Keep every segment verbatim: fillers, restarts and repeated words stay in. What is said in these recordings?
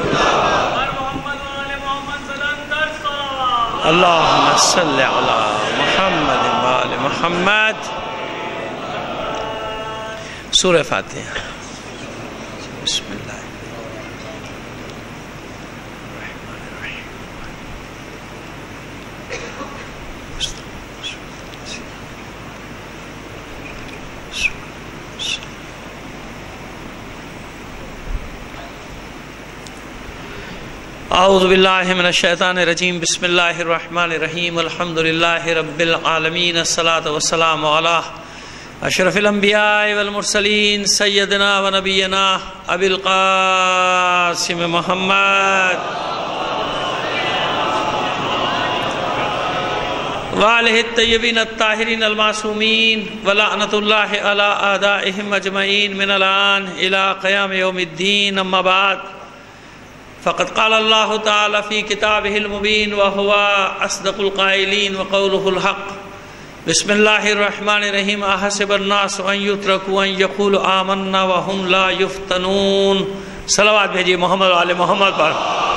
اللہم صلی علی محمد و آل محمد. سورہ فاتحہ. بسم اللہ. اعوذ باللہ من الشیطان الرجیم. بسم اللہ الرحمن الرحیم. الحمدللہ رب العالمین. الصلاة والسلام علی اشرف الانبیاء والمرسلین سیدنا و نبینا ابی القاسم محمد وآلہ الطیبین الطاہرین المعصومین ولعنت اللہ علی اعدائہم اجمعین من الآن الى قیام یوم الدین. اما بعد فقد قال اللہ تعالی فی کتابہ المبین وہو اصدق القائلین وقولہ الحق. بسم اللہ الرحمن الرحیم. احسب الناس ان یترکوا ان یقولوا آمنا وهم لا یفتنون. صلوات بھیجیے محمد و آل محمد پر.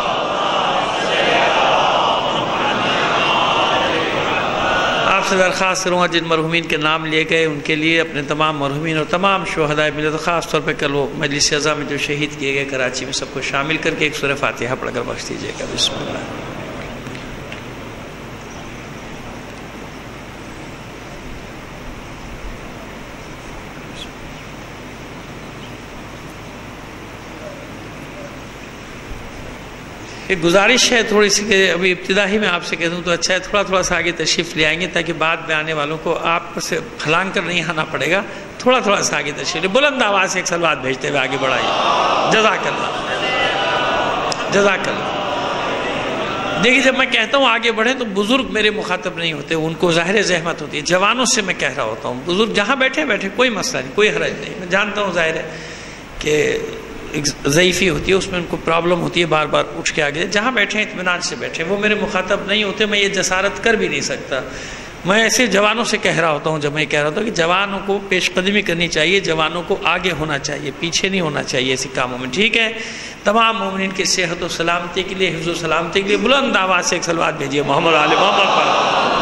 آپ سے درخواست کروں گا جن مرحومین کے نام لیے گئے ان کے لیے اپنے تمام مرحومین اور تمام شہداء ملت، خاص طور پہ کل وہ مجلس اعظم میں جو شہید کیے گئے کراچی میں، سب کو شامل کر کے ایک سورہ فاتحہ پڑھ کر بخش دیجیے گا. بسم اللہ. ایک گزارش ہے تھوڑی سی کہ ابھی ابتدا ہی میں آپ سے کہہ دوں تو اچھا ہے، تھوڑا تھوڑا سا آگے تشریف لے آئیں گے تاکہ بعد میں آنے والوں کو آپ سے پھلانگ کر نہیں آنا پڑے گا. تھوڑا تھوڑا سا آگے تشریف لے، بلند آواز سے ایک صلوات بھیجتے ہوئے آگے بڑھائیے. جزاک اللہ جزاک اللہ. دیکھیے جب میں کہتا ہوں آگے بڑھیں تو بزرگ میرے مخاطب نہیں ہوتے، ان کو ظاہر زحمت ہوتی ہے. جوانوں سے میں کہہ رہا ہوتا ہوں، بزرگ جہاں بیٹھے بیٹھے کوئی مسئلہ نہیں، کوئی حرج نہیں. میں جانتا ہوں ظاہر ہے کہ ضعیفی ہوتی ہے، اس میں ان کو پرابلم ہوتی ہے، بار بار اٹھ کے آگے. جہاں بیٹھے ہیں اطمینان سے بیٹھے. وہ میرے مخاطب نہیں ہوتے، میں یہ جسارت کر بھی نہیں سکتا. میں ایسے جوانوں سے کہہ رہا ہوتا ہوں جب میں کہہ رہا ہوتا ہوں کہ جوانوں کو پیش قدمی کرنی چاہیے، جوانوں کو آگے ہونا چاہیے، پیچھے نہیں ہونا چاہیے ایسی کاموں میں. ٹھیک ہے. تمام مومنین کی صحت و سلامتی کے لیے، حفظ و سلامتی کے لیے بلند آواز سے ایک صلوات بھیجیے محمد آل محمد پر.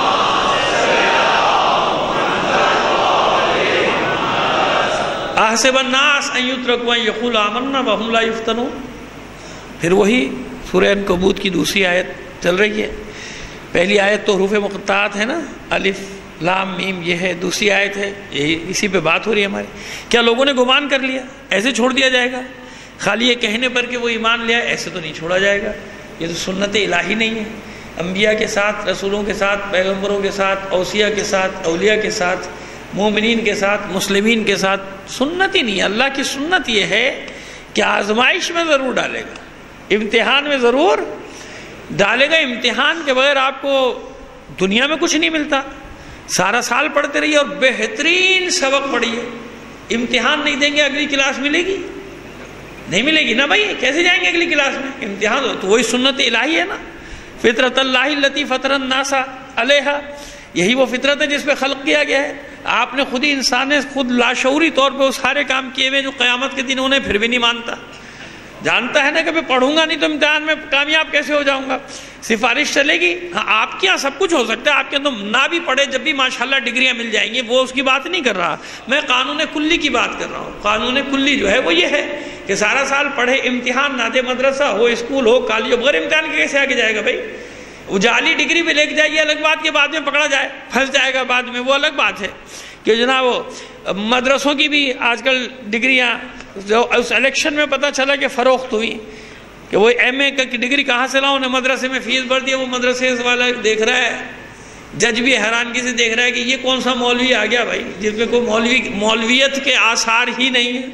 احسب الناس ان یترکوا ان یقولوا آمنا وهم لا یفتنون. پھر وہی سورہ عنکبوت کی دوسری آیت چل رہی ہے. پہلی آیت تو حروف مقطعات ہے نا، الف لام میم، یہ ہے. دوسری آیت ہے، یہی اسی پہ بات ہو رہی ہے ہماری. کیا لوگوں نے گمان کر لیا ایسے چھوڑ دیا جائے گا؟ خالی یہ کہنے پر کہ وہ ایمان لیا ایسے تو نہیں چھوڑا جائے گا. یہ تو سنت الہی نہیں ہے. انبیاء کے ساتھ، رسولوں کے ساتھ، پیغمبروں کے ساتھ، اوصیاء کے ساتھ، اولیاء کے ساتھ، مومنین کے ساتھ، مسلمین کے ساتھ سنت ہی نہیں ہے. اللہ کی سنت یہ ہے کہ آزمائش میں ضرور ڈالے گا، امتحان میں ضرور ڈالے گا. امتحان کے بغیر آپ کو دنیا میں کچھ نہیں ملتا. سارا سال پڑھتے رہیے اور بہترین سبق پڑھیے. امتحان نہیں دیں گے اگلی کلاس ملے گی؟ نہیں ملے گی نا بھائی. کیسے جائیں گے اگلی کلاس میں؟ امتحان تو وہی سنت الہی ہے نا. فطرت اللہ التی فطر الناس علیہا، یہی وہ فطرت ہے جس پہ خلق کیا گیا ہے. آپ نے خود ہی انسان نے خود لاشعوری طور پہ وہ سارے کام کیے ہوئے جو قیامت کے دن انہیں پھر بھی نہیں مانتا. جانتا ہے نا کہ میں پڑھوں گا نہیں تو امتحان میں کامیاب کیسے ہو جاؤں گا. سفارش چلے گی. ہاں آپ کے یہاں سب کچھ ہو سکتا ہے، آپ کے اندر نہ بھی پڑھے جب بھی ماشاءاللہ ڈگریاں مل جائیں گی. وہ اس کی بات نہیں کر رہا، میں قانون کلی کی بات کر رہا ہوں. قانون کلی جو ہے وہ یہ ہے کہ سارا سال پڑھے، امتحان نہ دے، مدرسہ ہو، اسکول ہو، کالج ہو، بغیر امتحان کے کیسے آگے جائے گا بھائی؟ وہ جعلی ڈگری بھی لے کے جائے، یہ الگ بات کے بعد میں پکڑا جائے پھنس جائے گا بعد میں، وہ الگ بات ہے. کہ جناب وہ مدرسوں کی بھی آج کل ڈگریاں جو اس الیکشن میں پتہ چلا کہ فروخت ہوئی کہ وہ ایم اے کی ڈگری کہاں سے لاؤ، انہیں مدرسے میں فیس بھر دیا. وہ مدرسے والا دیکھ رہا ہے، جج بھی حیرانگی سے دیکھ رہا ہے کہ یہ کون سا مولوی آ گیا بھائی جس میں کوئی مولوی مولویت کے آثار ہی نہیں ہیں.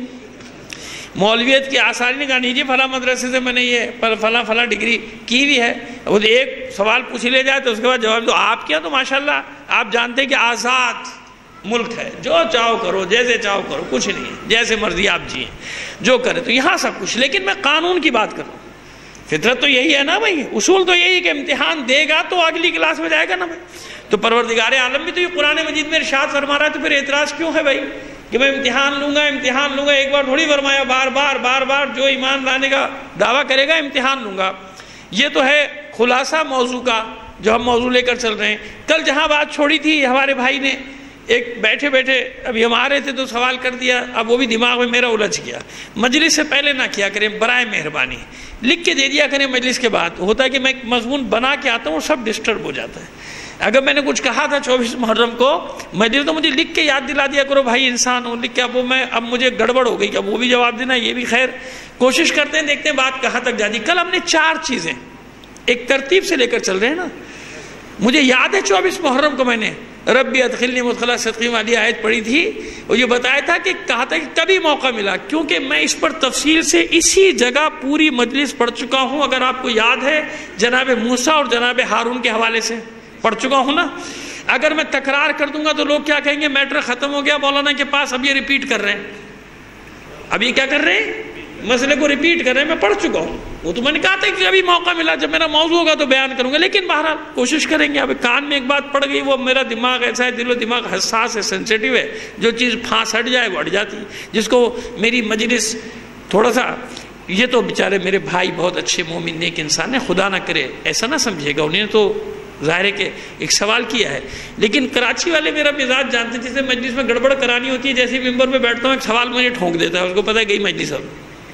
مولویت کے آثار ہی نہیں. کہا نہیں جی فلاں مدرسے سے میں نے یہ فلاں فلاں ڈگری کی ہوئی ہے. وہ ایک سوال پوچھ لیا جائے تو اس کے بعد جواب دو. آپ کیا تو ماشاءاللہ آپ جانتے ہیں کہ آزاد ملک ہے، جو چاہو کرو، جیسے چاہو کرو، کچھ نہیں ہے، جیسے مرضی آپ جئیں جو کریں. تو یہاں سب کچھ، لیکن میں قانون کی بات کر رہا ہوں. فطرت تو یہی ہے نا بھائی، اصول تو یہی ہے کہ امتحان دے گا تو اگلی کلاس میں جائے گا نا بھائی. تو پروردگار عالم بھی تو یہ قرآن مجید میں ارشاد فرما رہا ہے، تو پھر اعتراض کیوں ہے بھائی کہ میں امتحان لوں گا امتحان لوں گا، ایک بار تھوڑی فرمایا، بار بار بار بار جو ایمان لانے کا دعویٰ کرے گا امتحان لوں گا۔ یہ تو ہے خلاصہ موضوع کا جو ہم موضوع لے کر چل رہے ہیں۔ کل جہاں بات چھوڑی تھی ہمارے بھائی نے ایک بیٹھے بیٹھے ابھی ہم آ رہے تھے تو سوال کر دیا، اب وہ بھی دماغ میں میرا الجھ گیا۔ مجلس سے پہلے نہ کیا کریں برائے مہربانی، لکھ کے دے دیا کریں مجلس کے بعد۔ ہوتا ہے کہ میں ایک مضمون بنا کے آتا ہوں اور سب ڈسٹرب ہو جاتا ہے۔ اگر میں نے کچھ کہا تھا چوبیس محرم کو مجلس، تو مجھے لکھ کے یاد دلا دیا کرو، بھائی انسان ہوں، لکھ کے۔ اب وہ میں اب مجھے گڑبڑ ہو گئی کہ اب وہ بھی جواب دینا، یہ بھی خیر کوشش کرتے ہیں، دیکھتے ہیں بات کہاں تک جاتی۔ کل ہم نے چار چیزیں ایک ترتیب سے لے کر چل رہے ہیں نا۔ مجھے یاد ہے چوبیس محرم کو میں نے ربی ادخلنی مدخل صدق والی آیت پڑھی تھی، اور یہ بتایا تھا کہ کہا تھا کہ کبھی موقع ملا، کیونکہ میں اس پر تفصیل سے اسی جگہ پوری مجلس پڑھ چکا ہوں۔ اگر آپ کو یاد ہے جناب موسیٰ اور جناب ہارون کے حوالے سے پڑھ چکا ہوں نا۔ اگر میں تکرار کر دوں گا تو لوگ کیا کہیں گے، میٹر ختم ہو گیا مولانا کے پاس، اب یہ ریپیٹ کر رہے ہیں، اب یہ کیا کر رہے ہیں، مسئلے کو ریپیٹ کر رہے ہیں۔ میں پڑھ چکا ہوں وہ، تو میں نے کہا تھا کہ کبھی موقع ملا جب میرا موضوع ہوگا تو بیان کروں گا، لیکن بہرحال کوشش کریں گے۔ اب کان میں ایک بات پڑ گئی، وہ میرا دماغ ایسا ہے، دل و دماغ حساس ہے، سینسیٹیو ہے، جو چیز پھانس ہٹ جائے وہ ہٹ جاتی ہے۔ جس کو میری مجلس تھوڑا سا، یہ تو بیچارے میرے بھائی بہت اچھے مومن نیک انسان ہیں، خدا نہ کرے ایسا نہ سمجھے گا، انہیں تو ظاہر ہے کہ ایک سوال کیا ہے، لیکن کراچی والے میرا مزاج جانتے ہیں، جسے مجلس میں گڑبڑ کرانی ہوتی ہے، جیسے ممبر پہ بیٹھتا ہوں ایک سوال مجھے ٹھونک دیتا ہے، اس کو پتہ ہے گئی مجلس اب۔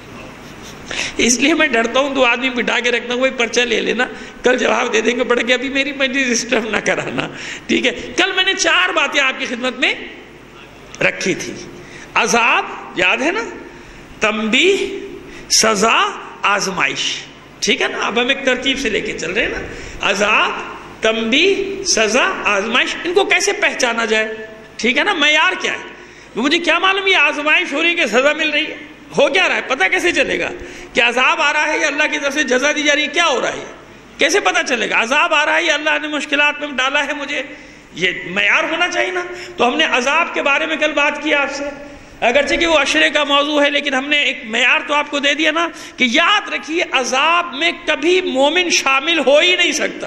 اس لیے میں ڈرتا ہوں، دو آدمی بٹھا کے رکھتا ہوں، کوئی پرچہ لے لینا، کل جواب دے دیں گے پڑھ کے، ابھی میری مجلس ڈسٹرب نہ کرانا، ٹھیک ہے۔ کل میں نے چار باتیں آپ کی خدمت میں رکھی تھی۔ عذاب یاد ہے نا، تنبیہ، سزا، آزمائش، ٹھیک ہے نا۔ اب ہم ایک ترتیب سے لے کے چل رہے ہیں نا، عذاب، تنبیہ، سزا، آزمائش، ان کو کیسے پہچانا جائے، ٹھیک ہے نا۔ معیار کیا ہے، مجھے کیا معلوم یہ آزمائش ہو رہی ہے کہ سزا مل رہی ہے، ہو کیا رہا ہے، پتہ کیسے چلے گا کہ عذاب آ رہا ہے یا اللہ کی طرف سے جزا دی جا رہی ہے، کیا ہو رہا ہے، کیسے پتہ چلے گا۔ عذاب آ رہا ہے یا اللہ نے مشکلات میں ڈالا ہے مجھے، یہ معیار ہونا چاہیے نا۔ تو ہم نے عذاب کے بارے میں کل بات کی آپ سے، اگرچہ کہ وہ عشرے کا موضوع ہے، لیکن ہم نے ایک معیار تو آپ کو دے دیا نا کہ یاد رکھیے عذاب میں کبھی مومن شامل ہو ہی نہیں سکتا،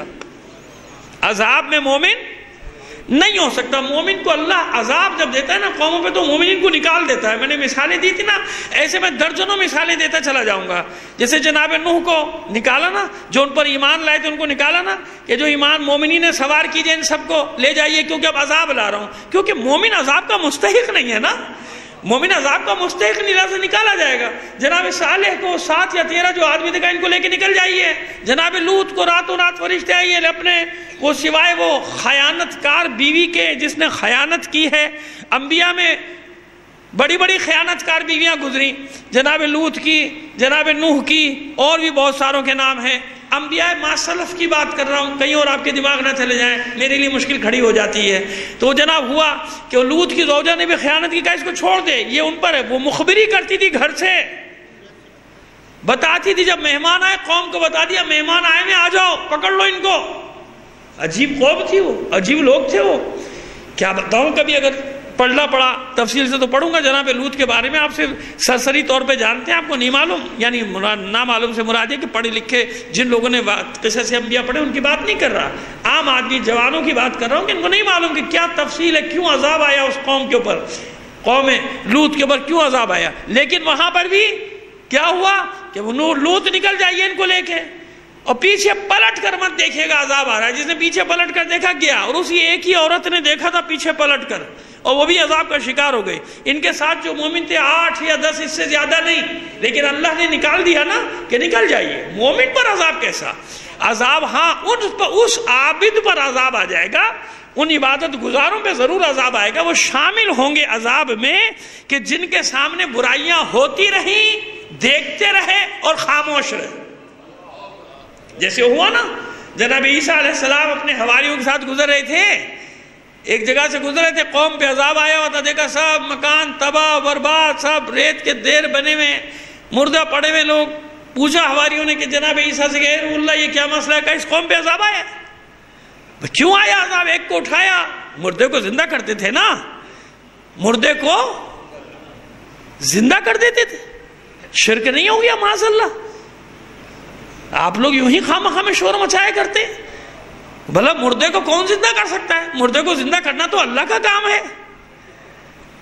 عذاب میں مومن نہیں ہو سکتا۔ مومن کو اللہ عذاب جب دیتا ہے نا قوموں پہ، تو مومنین کو نکال دیتا ہے۔ میں نے مثالیں دی تھی نا، ایسے میں درجنوں مثالیں دیتا چلا جاؤں گا۔ جیسے جناب نوح کو نکالا نا، جو ان پر ایمان لائے تھے ان کو نکالا نا، کہ جو ایمان مومنین نے سوار کیجئے ان سب کو لے جائیے، کیونکہ اب عذاب لا رہا ہوں۔ کیونکہ مومن عذاب کا مستحق نہیں ہے نا، مومن عذاب کا مستحق نیلا سے نکالا جائے گا۔ جناب صالح کو سات یا تیرہ جو آدمی تھے ان کو لے کے نکل جائیے۔ جناب لوط کو راتوں رات فرشتے آئیے اپنے، وہ سوائے وہ خیانت کار بیوی کے جس نے خیانت کی ہے، انبیاء میں بڑی بڑی خیانت کار بیویاں گزری، جناب لوط کی، جناب نوح کی، اور بھی بہت ساروں کے نام ہیں۔ انبیاء ما سلف کی بات کر رہا ہوں، کہیں اور آپ کے دماغ نہ چلے جائیں، میرے لیے مشکل کھڑی ہو جاتی ہے۔ تو جناب ہوا کہ لوط کی زوجہ نے بھی خیانت کی، کہا اس کو چھوڑ دے، یہ ان پر ہے۔ وہ مخبری کرتی تھی گھر سے، بتاتی تھی، جب مہمان آئے قوم کو بتا دیا مہمان آئے میں آ جاؤ پکڑ لو ان کو۔ عجیب قوم تھی وہ، عجیب لوگ تھے وہ، کیا بتاؤں، کبھی اگر پڑھنا پڑا تفصیل سے تو پڑھوں گا۔ جناب لوط کے بارے میں آپ سے سرسری طور پہ جانتے ہیں، آپ کو نہیں معلوم، یعنی نہ معلوم سے مراد ہے کہ پڑھے لکھے جن لوگوں نے قصص انبیاء پڑھے ان کی بات نہیں کر رہا، عام آدمی جوانوں کی بات کر رہا ہوں کہ ان کو نہیں معلوم کہ کیا تفصیل ہے، کیوں عذاب آیا اس قوم کے اوپر، قوم لوط کے اوپر کیوں عذاب آیا۔ لیکن وہاں پر بھی کیا ہوا کہ وہ لوط نکل جائیے ان کو لے کے، اور پیچھے پلٹ کر مت دیکھے گا عذاب آ رہا ہے۔ جس نے پیچھے پلٹ کر دیکھا گیا، اور اسی ایک ہی عورت نے دیکھا تھا پیچھے پلٹ کر، اور وہ بھی عذاب کا شکار ہو گئی۔ ان کے ساتھ جو مومن تھے آٹھ یا دس، اس سے زیادہ نہیں، لیکن اللہ نے نکال دیا نا کہ نکل جائیے۔ مومن پر عذاب کیسا عذاب، ہاں اس عابد پر عذاب آ جائے گا، ان عبادت گزاروں پہ ضرور عذاب آئے گا۔ وہ شامل ہوں گے عذاب میں کہ جن کے سامنے برائیاں ہوتی رہیں، دیکھتے رہے اور خاموش رہے۔ جیسے ہوا نا، جناب عیسیٰ علیہ السلام اپنے حواریوں کے ساتھ گزر رہے تھے، ایک جگہ سے گزر رہے تھے، قوم پہ عذاب آیا ہوا تھا، دیکھا سب مکان تباہ برباد، سب ریت کے دیر بنے ہوئے، مردہ پڑے ہوئے لوگ۔ پوچھا حواریوں نے کہ جناب عیسیٰ سے کہ اے رسول اللہ یہ کیا مسئلہ ہے، کہ اس قوم پہ عذاب آیا؟ کیوں آیا عذاب؟ ایک کو اٹھایا، مردے کو زندہ کرتے تھے نا، مردے کو زندہ کر دیتے تھے، شرک نہیں ہو گیا معاذ اللہ؟ آپ لوگ یوں ہی خام خام شور مچایا کرتے، بھلا مردے کو کون زندہ کر سکتا ہے؟ مردے کو زندہ کرنا تو اللہ کا کام ہے۔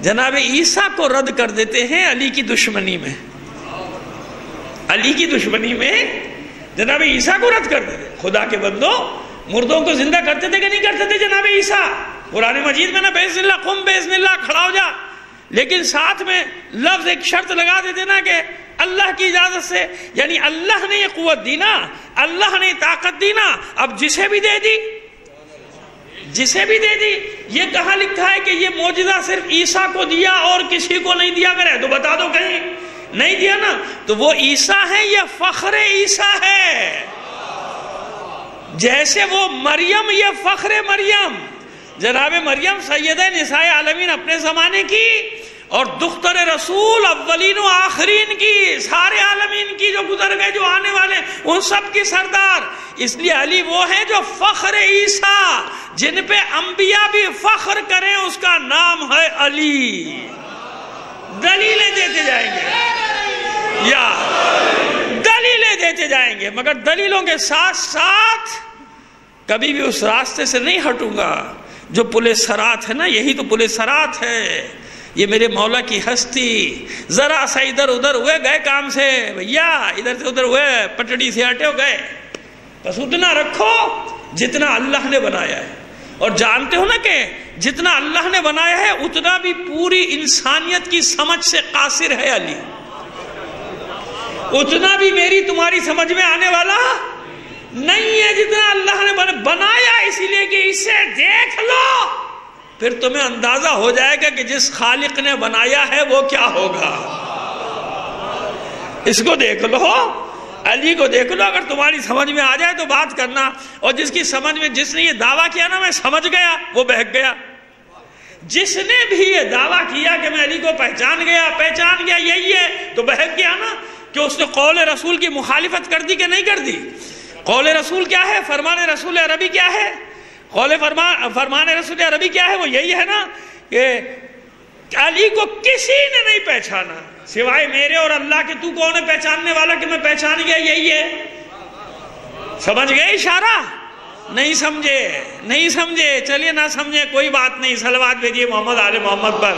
جناب عیسیٰ کو رد کر دیتے ہیں علی کی دشمنی میں، علی کی دشمنی میں جناب عیسیٰ کو رد کر دیتے۔ خدا کے بندو، مردوں کو زندہ کرتے تھے کہ نہیں کرتے تھے جناب عیسیٰ؟ قرآن مجید میں نا بِإِذْنِ اللَّهِ قُمْ بِإِذْنِ اللَّهِ کھڑا ہو جا، لیکن ساتھ میں لفظ ایک شرط لگا دیتے نا کہ اللہ کی اجازت سے، یعنی اللہ نے یہ قوت دی نا، اللہ نے طاقت دی نا، اب جسے بھی دے دی، جسے بھی دے دی۔ یہ کہاں لکھا ہے کہ یہ معجزہ صرف عیسیٰ کو دیا اور کسی کو نہیں دیا کرے؟ تو بتا دو کہیں نہیں دیا نا، تو وہ عیسیٰ ہے یا فخر عیسیٰ ہے؟ جیسے وہ مریم یا فخر مریم، جناب مریم سیدہ نساء عالمین اپنے زمانے کی اور دختر رسول اولین و آخرین کی، سارے عالمین کی، جو گزر گئے جو آنے والے ان سب کی سردار۔ اس لیے علی وہ ہے جو فخر عیسیٰ، جن پہ انبیاء بھی فخر کریں، اس کا نام ہے علی۔ دلیلیں دیتے جائیں گے یا دلیلیں دیتے جائیں گے، مگر دلیلوں کے ساتھ ساتھ کبھی بھی اس راستے سے نہیں ہٹوں گا جو پل صراط ہے نا، یہی تو پل صراط ہے۔ یہ میرے مولا کی ہستی، ذرا سا ادھر ادھر ہوئے گئے کام سے، بھیا ادھر سے ادھر ہوئے پٹڑی سے ہٹے ہو گئے، بس اتنا رکھو جتنا اللہ نے بنایا ہے۔ اور جانتے ہو نا کہ جتنا اللہ نے بنایا ہے اتنا بھی پوری انسانیت کی سمجھ سے قاصر ہے علی، اتنا بھی میری تمہاری سمجھ میں آنے والا نہیں ہے جتنا اللہ نے بنایا، اسی لیے کہ اسے دیکھ لو پھر تمہیں اندازہ ہو جائے گا کہ جس خالق نے بنایا ہے وہ کیا ہوگا۔ اس کو دیکھ لو، علی کو دیکھ لو، اگر تمہاری سمجھ میں آ جائے تو بات کرنا۔ اور جس کی سمجھ میں، جس نے یہ دعویٰ کیا نا میں سمجھ گیا، وہ بہک گیا۔ جس نے بھی یہ دعویٰ کیا کہ میں علی کو پہچان گیا پہچان گیا یہی ہے، تو بہک گیا نا، کہ اس نے قول رسول کی مخالفت کر دی کہ نہیں کر دی؟ قول رسول کیا ہے؟ فرمان رسول عربی کیا ہے؟ قول فرمان فرمان رسول عربی کیا ہے؟ وہ یہی ہے نا کہ علی کو کسی نے نہیں پہچانا سوائے میرے اور اللہ کے۔ تو کون ہے پہچاننے والا کہ میں پہچان گیا؟ یہی ہے۔ سمجھ گئے اشارہ؟ نہیں سمجھے؟ نہیں سمجھے؟ چلیے نہ سمجھے کوئی بات نہیں، صلوات بھیجیے محمد آل محمد پر۔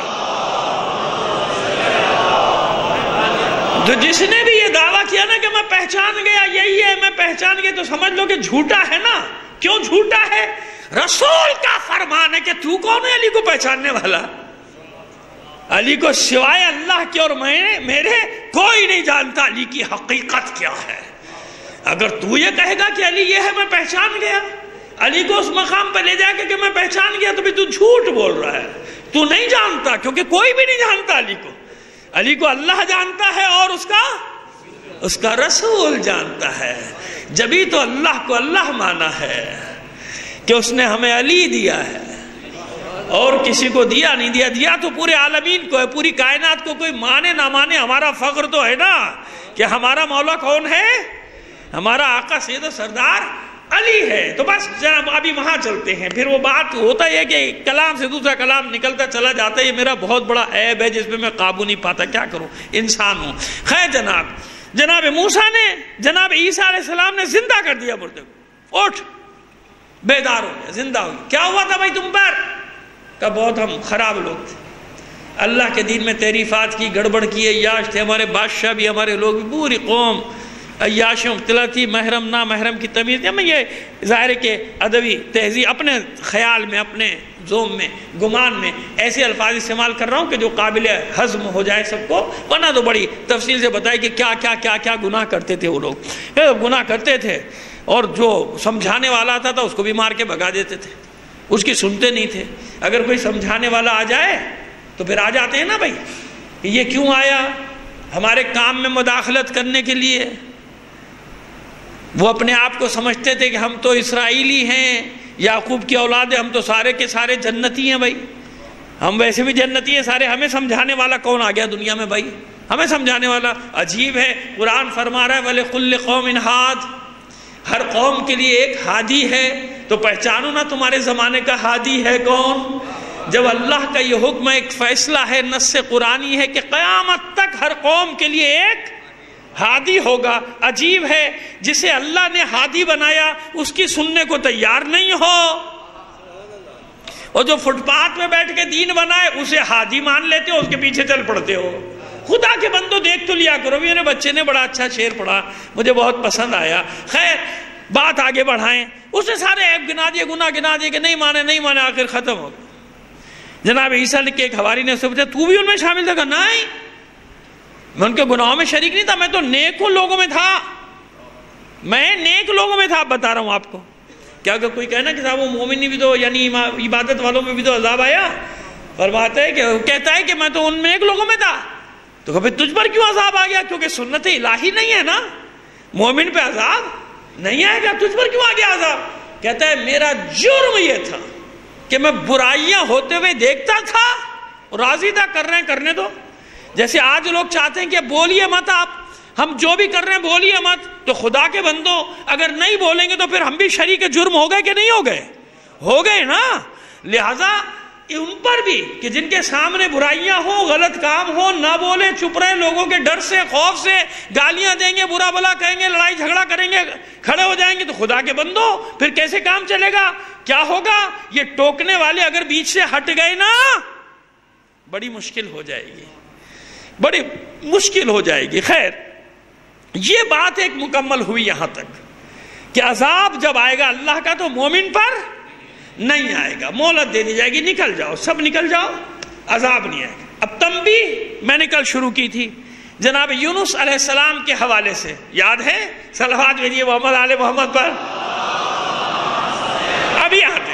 تو جس نے بھی یہ دعویٰ کیا نا کہ میں پہچان گیا یہی ہے، میں پہچان گیا، تو سمجھ لو کہ جھوٹا ہے نا۔ کیوں جھوٹا ہے؟ رسول کا فرمان ہے کہ تو کون ہے علی کو پہچاننے والا؟ علی کو سوائے اللہ کے اور میں میرے کوئی نہیں جانتا علی کی حقیقت کیا ہے۔ اگر تو یہ کہے گا کہ علی یہ ہے میں پہچان گیا، علی کو اس مقام پہ لے جا کے کہ میں پہچان گیا، تو بھی تو جھوٹ بول رہا ہے، تو نہیں جانتا، کیونکہ کوئی بھی نہیں جانتا علی کو۔ علی کو اللہ جانتا ہے اور اس کا اس کا رسول جانتا ہے۔ جبھی تو اللہ کو اللہ مانا ہے کہ اس نے ہمیں علی دیا ہے، اور کسی کو دیا نہیں دیا دیا تو پورے عالمین کو ہے، پوری کائنات کو۔ کوئی مانے نہ مانے ہمارا فخر تو ہے نا کہ ہمارا مولا کون ہے؟ ہمارا آقا سید و سردار علی ہے۔ تو بس جناب ابھی وہاں چلتے ہیں، پھر وہ بات ہوتا ہے کہ کلام سے دوسرا کلام نکلتا چلا جاتا ہے۔ یہ میرا بہت بڑا عیب ہے جس پہ میں قابو نہیں پاتا، کیا کروں، انسان ہوں۔ خیر جناب جناب موسیٰ نے جناب عیسیٰ علیہ السلام نے زندہ کر دیا مردے کو، اٹھ بیدار ہو گیا، زندہ ہو گیا۔ کیا ہوا تھا بھائی تم پر؟ کہ بہت ہم خراب لوگ تھے، اللہ کے دین میں تحریفات کی، گڑبڑ کی، عیاش تھے، ہمارے بادشاہ بھی، ہمارے لوگ بھی، پوری قوم عیاشوں مبتلا تھی، محرم نہ محرم کی تمیز۔ میں یہ ظاہر ہے کہ ادبی تہذیب اپنے خیال میں، اپنے ذوم میں، گمان میں ایسے الفاظ استعمال کر رہا ہوں کہ جو قابل ہضم ہو جائے سب کو، ورنہ تو بڑی تفصیل سے بتائے کہ کیا کیا کیا کیا گناہ کرتے تھے وہ لوگ۔ گناہ کرتے تھے اور جو سمجھانے والا آتا تھا اس کو بھی مار کے بھگا دیتے تھے، اس کی سنتے نہیں تھے۔ اگر کوئی سمجھانے والا آ جائے تو پھر آ جاتے ہیں نا بھائی کہ یہ کیوں آیا؟ ہمارے کام میں مداخلت کرنے کے لیے۔ وہ اپنے آپ کو سمجھتے تھے کہ ہم تو اسرائیلی ہیں، یعقوب کی اولاد ہیں، ہم تو سارے کے سارے جنتی ہیں بھائی، ہم ویسے بھی جنتی ہیں سارے، ہمیں سمجھانے والا کون آ گیا دنیا میں بھائی؟ ہمیں سمجھانے والا عجیب ہے۔ قرآن فرما رہا ہے وَلِكُلِّ قَوْمٍ ہَادٍ، ہر قوم کے لیے ایک ہادی ہے، تو پہچانو نا تمہارے زمانے کا ہادی ہے کون؟ جب اللہ کا یہ حکم ایک فیصلہ ہے، نص قرآنی ہے کہ قیامت تک ہر قوم کے لیے ایک ہادی ہوگا۔ عجیب ہے، جسے اللہ نے ہادی بنایا اس کی سننے کو تیار نہیں ہو، اور جو فٹ پاتھ میں بیٹھ کے دین بنائے اسے حاجی مان لیتے ہو، اس کے پیچھے چل پڑتے ہو۔ خدا کے بندو دیکھ تو لیا کرو۔ میرے بچے نے بڑا اچھا شعر پڑھا، مجھے بہت پسند آیا۔ خیر بات آگے بڑھائیں، اس نے سارے عیب گنا دیے، گناہ گنا دیے کہ نہیں مانے نہیں مانے، آخر ختم ہو گیا۔ جناب عیسیٰ نے کہ ایک حواری نے اسے پوچھا تو بھی ان میں شامل تھا؟ کہا نہیں، میں ان کے گناہوں میں شریک نہیں تھا، میں تو نیکوں لوگوں میں تھا، میں نیک لوگوں میں تھا۔ اب بتا رہا ہوں آپ کو، کیا اگر کوئی کہنا کہ صاحب وہ مومن بھی تو یعنی عبادت والوں میں بھی تو عذاب آیا، فرماتا ہے کہ کہتا ہے کہ میں تو ان نیک لوگوں میں تھا، تو پھر تجھ پر کیوں عذاب آ گیا؟ کیونکہ سنت الہی نہیں ہے نا، مومن پہ عذاب نہیں آئے گا، تجھ پر کیوں آ گیا عذاب؟ کہتا ہے میرا جرم یہ تھا کہ میں برائیاں ہوتے ہوئے دیکھتا تھا، راضی تھا، کر رہے ہیں کرنے دو۔ جیسے آج لوگ چاہتے ہیں کہ بولیے مت آپ، ہم جو بھی کر رہے ہیں بولیے مت، تو خدا کے بندو اگر نہیں بولیں گے تو پھر ہم بھی شریک جرم ہو گئے کہ نہیں ہو گئے؟ ہو گئے نا۔ لہٰذا ان پر بھی کہ جن کے سامنے برائیاں ہوں، غلط کام ہو، نہ بولے، چپ رہے، لوگوں کے ڈر سے، خوف سے، گالیاں دیں گے، برا بلا کہیں گے، لڑائی جھگڑا کریں گے، کھڑے ہو جائیں گے، تو خدا کے بندو پھر کیسے کام چلے گا؟ کیا ہوگا؟ یہ ٹوکنے والے اگر بیچ سے ہٹ گئے نا، بڑی مشکل ہو جائے گی، بڑی مشکل ہو جائے گی۔ خیر یہ بات ایک مکمل ہوئی یہاں تک کہ عذاب جب آئے گا اللہ کا تو مومن پر نہیں آئے گا، مہلت دے دی جائے گی، نکل جاؤ، سب نکل جاؤ، عذاب نہیں آئے گا۔ اب تنبیہ میں نے کل شروع کی تھی جناب یونس علیہ السلام کے حوالے سے، یاد ہے؟ صلوات بھیجیے محمد آل محمد پر۔ ابھی آتے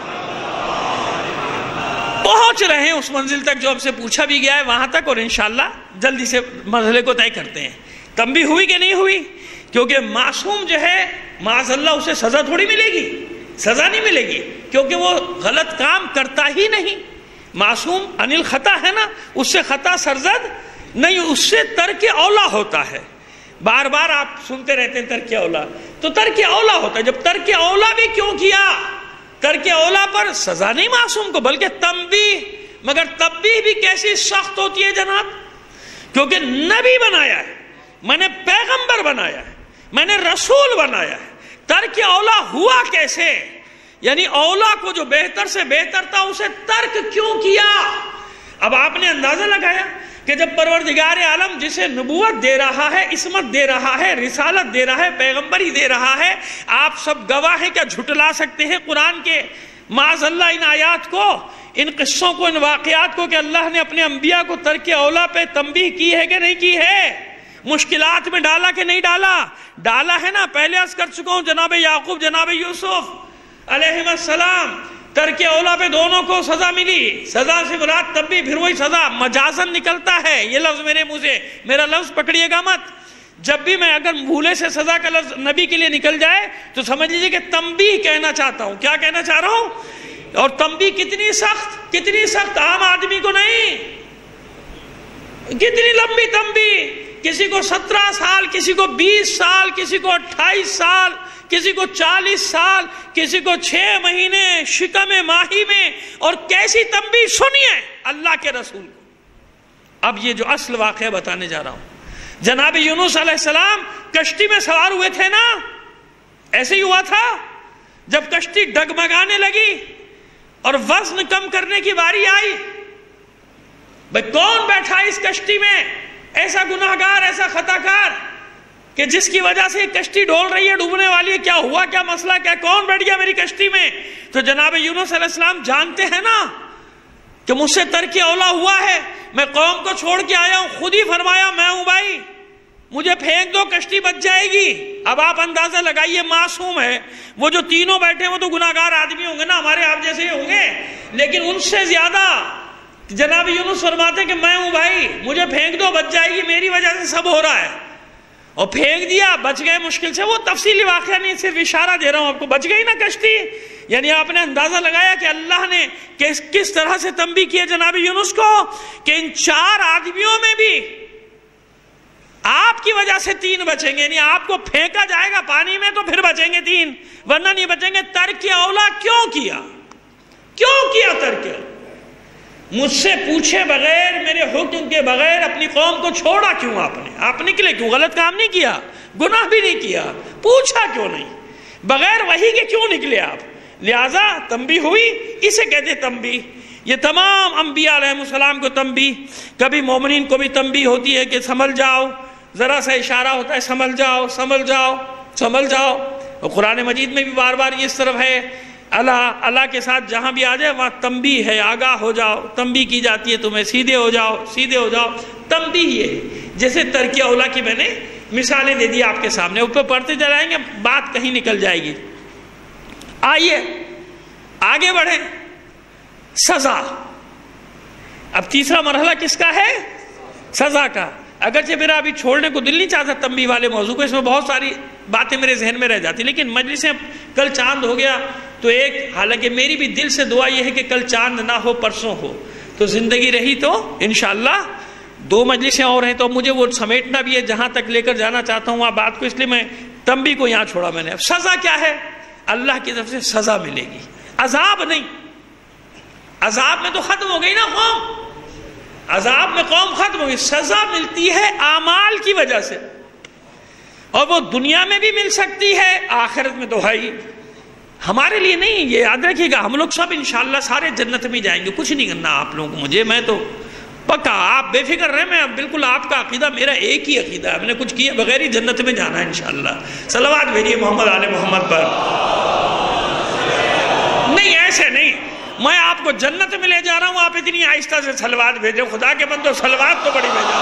پہنچ رہے ہیں اس منزل تک جو ہم سے پوچھا بھی گیا ہے، وہاں تک، اور انشاءاللہ جلدی سے مرحلے کو طے کرتے ہیں۔ تنبیہ ہوئی کہ نہیں ہوئی؟ کیونکہ معصوم جو ہے معاذ اللہ اسے سزا تھوڑی ملے گی، سزا نہیں ملے گی، کیونکہ وہ غلط کام کرتا ہی نہیں۔ معصوم انل خطا ہے نا، اس سے خطا سرزد نہیں، اس سے ترک اولا ہوتا ہے۔ بار بار آپ سنتے رہتے ہیں ترک اولا، تو ترک اولا ہوتا ہے۔ جب ترک اولا بھی کیوں کیا؟ ترک اولا پر سزا نہیں معصوم کو، بلکہ تنبیہ۔ مگر تنبیہ بھی کیسی سخت ہوتی ہے جناب؟ کیونکہ نبی بنایا ہے، میں نے پیغمبر بنایا ہے، میں نے رسول بنایا ہے، ترک اولا ہوا کیسے؟ یعنی اولا کو جو بہتر سے بہتر تھا اسے ترک کیوں کیا؟ اب آپ نے اندازہ لگایا کہ جب پروردگار عالم جسے نبوت دے رہا ہے، عصمت دے رہا ہے، رسالت دے رہا ہے، پیغمبری دے رہا ہے، آپ سب گواہ ہیں، کیا جھٹلا سکتے ہیں قرآن کے معاذ اللہ ان آیات کو، ان قصوں کو، ان واقعات کو کہ اللہ نے اپنے انبیاء کو ترک اولا پہ تنبیہ کی ہے کہ نہیں کی ہے؟ مشکلات میں ڈالا کہ نہیں ڈالا؟ ڈالا ہے نا۔ پہلے عرض کر چکا ہوں جناب یعقوب جناب یوسف علیہ السلام ترک اولا پہ دونوں کو سزا ملی۔ سزا سے مراد تنبیہ، پھر وہی سزا مجازن نکلتا ہے، یہ لفظ میرے منہ سے، میرا لفظ پکڑیے گا مت۔ جب بھی میں اگر بھولے سے سزا کا لفظ نبی کے لیے نکل جائے تو سمجھ لیجیے کہ تنبیہ کہنا چاہتا ہوں۔ کیا کہنا چاہ رہا ہوں؟ اور تنبیہ کتنی سخت، کتنی سخت، عام آدمی کو نہیں، کتنی لمبی تنبیہ۔ کسی کو سترہ سال، کسی کو بیس سال، کسی کو اٹھائیس سال، کسی کو چالیس سال، کسی کو چھ مہینے شکم ماہی میں، اور کیسی تنبیہ سنیے اللہ کے رسول کو۔ اب یہ جو اصل واقعہ بتانے جا رہا ہوں، جناب یونس علیہ السلام کشتی میں سوار ہوئے تھے نا، ایسے ہی ہوا تھا۔ جب کشتی ڈگمگانے لگی اور وزن کم کرنے کی باری آئی، بھئی کون بیٹھا اس کشتی میں؟ ایسا گناہگار، ایسا خطا کار کہ جس کی وجہ سے کشتی ڈول رہی ہے، ڈوبنے والی ہے، کیا ہوا، کیا مسئلہ کیا، کون بیٹھ گیا میری کشتی میں؟ تو جناب یونس علیہ السلام جانتے ہیں نا کہ مجھ سے ترک اولا ہوا ہے، میں قوم کو چھوڑ کے آیا ہوں، خود ہی فرمایا میں ہوں بھائی، مجھے پھینک دو، کشتی بچ جائے گی۔ اب آپ اندازہ لگائیے، معصوم ہے، وہ جو تینوں بیٹھے ہیں وہ تو گناہگار آدمی ہوں گے نا، ہمارے آپ جیسے ہی ہوں گے، لیکن ان سے زیادہ جناب یونس فرماتے کہ میں ہوں بھائی، مجھے پھینک دو، بچ جائے گی، میری وجہ سے سب ہو رہا ہے، اور پھینک دیا، بچ گئے مشکل سے۔ وہ تفصیلی واقعہ نہیں، صرف اشارہ دے رہا ہوں آپ کو، بچ گئی نا کشتی۔ یعنی آپ نے اندازہ لگایا کہ اللہ نے کس کس طرح سے تنبیہ کیا جناب یونس کو کہ ان چار آدمیوں میں بھی آپ کی وجہ سے تین بچیں گے، یعنی آپ کو پھینکا جائے گا پانی میں تو پھر بچیں گے تین، ورنہ نہیں بچیں گے۔ ترک اولا کیوں کیا؟ کیوں کیا ترک اولا؟ مجھ سے پوچھے بغیر، میرے حکم کے بغیر اپنی قوم کو چھوڑا کیوں آپ نے؟ آپ نکلے کیوں؟ غلط کام نہیں کیا، گناہ بھی نہیں کیا، پوچھا کیوں نہیں؟ بغیر وحی کے کیوں نکلے آپ؟ لہذا تنبیہ ہوئی، اسے کہتے تنبیہ۔ یہ تمام انبیاء علیہ السلام کو تنبیہ، کبھی مومنین کو بھی تنبیہ ہوتی ہے کہ سنبھل جاؤ، ذرا سا اشارہ ہوتا ہے سنبھل جاؤ سنبھل جاؤ سنبھل جاؤ۔ اور قرآن مجید میں بھی بار بار یہ اس طرف ہے، اللہ اللہ کے ساتھ جہاں بھی آ جائے وہاں تنبیہ ہے، آگاہ ہو جاؤ، تنبیہ کی جاتی ہے تمہیں، سیدھے ہو جاؤ سیدھے ہو جاؤ، تنبیہ یہ۔ جیسے ترکیہ اولا کی میں نے مثالیں دے دی آپ کے سامنے، اوپر پڑھتے جائیں گے بات کہیں نکل جائے گی۔ آئیے آگے بڑھیں، سزا۔ اب تیسرا مرحلہ کس کا ہے؟ سزا کا۔ اگرچہ میرا ابھی چھوڑنے کو دل نہیں چاہتا تنبیہ والے موضوع کو، اس میں بہت ساری باتیں میرے ذہن میں رہ جاتی، لیکن مجلسیں کل چاند ہو گیا تو ایک، حالانکہ میری بھی دل سے دعا یہ ہے کہ کل چاند نہ ہو پرسوں ہو، تو زندگی رہی تو انشاءاللہ دو مجلسیں اور ہیں، تو مجھے وہ سمیٹنا بھی ہے، جہاں تک لے کر جانا چاہتا ہوں وہاں بات کو، اس لیے میں تنبیہ کو یہاں چھوڑا میں نے۔ اب سزا کیا ہے؟ اللہ کی طرف سے سزا ملے گی، عذاب نہیں۔ عذاب میں تو ختم ہو گئی نا قوم، عذاب میں قوم ختم ہو گئی، سزا ملتی ہے اعمال کی وجہ سے، اور وہ دنیا میں بھی مل سکتی ہے، آخرت میں تو ہے ہی۔ ہمارے لیے نہیں، یہ یاد رکھیے گا، ہم لوگ سب انشاءاللہ سارے جنت میں جائیں گے، کچھ نہیں کرنا آپ لوگوں کو، مجھے میں تو پکا، آپ بے فکر رہے، میں بالکل آپ کا عقیدہ میرا ایک ہی عقیدہ ہے، میں نے کچھ کیا بغیر ہی جنت میں جانا ہے انشاءاللہ۔ صلوات بھیجیے محمد آل محمد پر۔ نہیں ایسے نہیں، میں آپ کو جنت میں لے جا رہا ہوں، آپ اتنی آہستہ سے صلوات بھیجو، خدا کے بندو صلوات تو بڑی بھیجو۔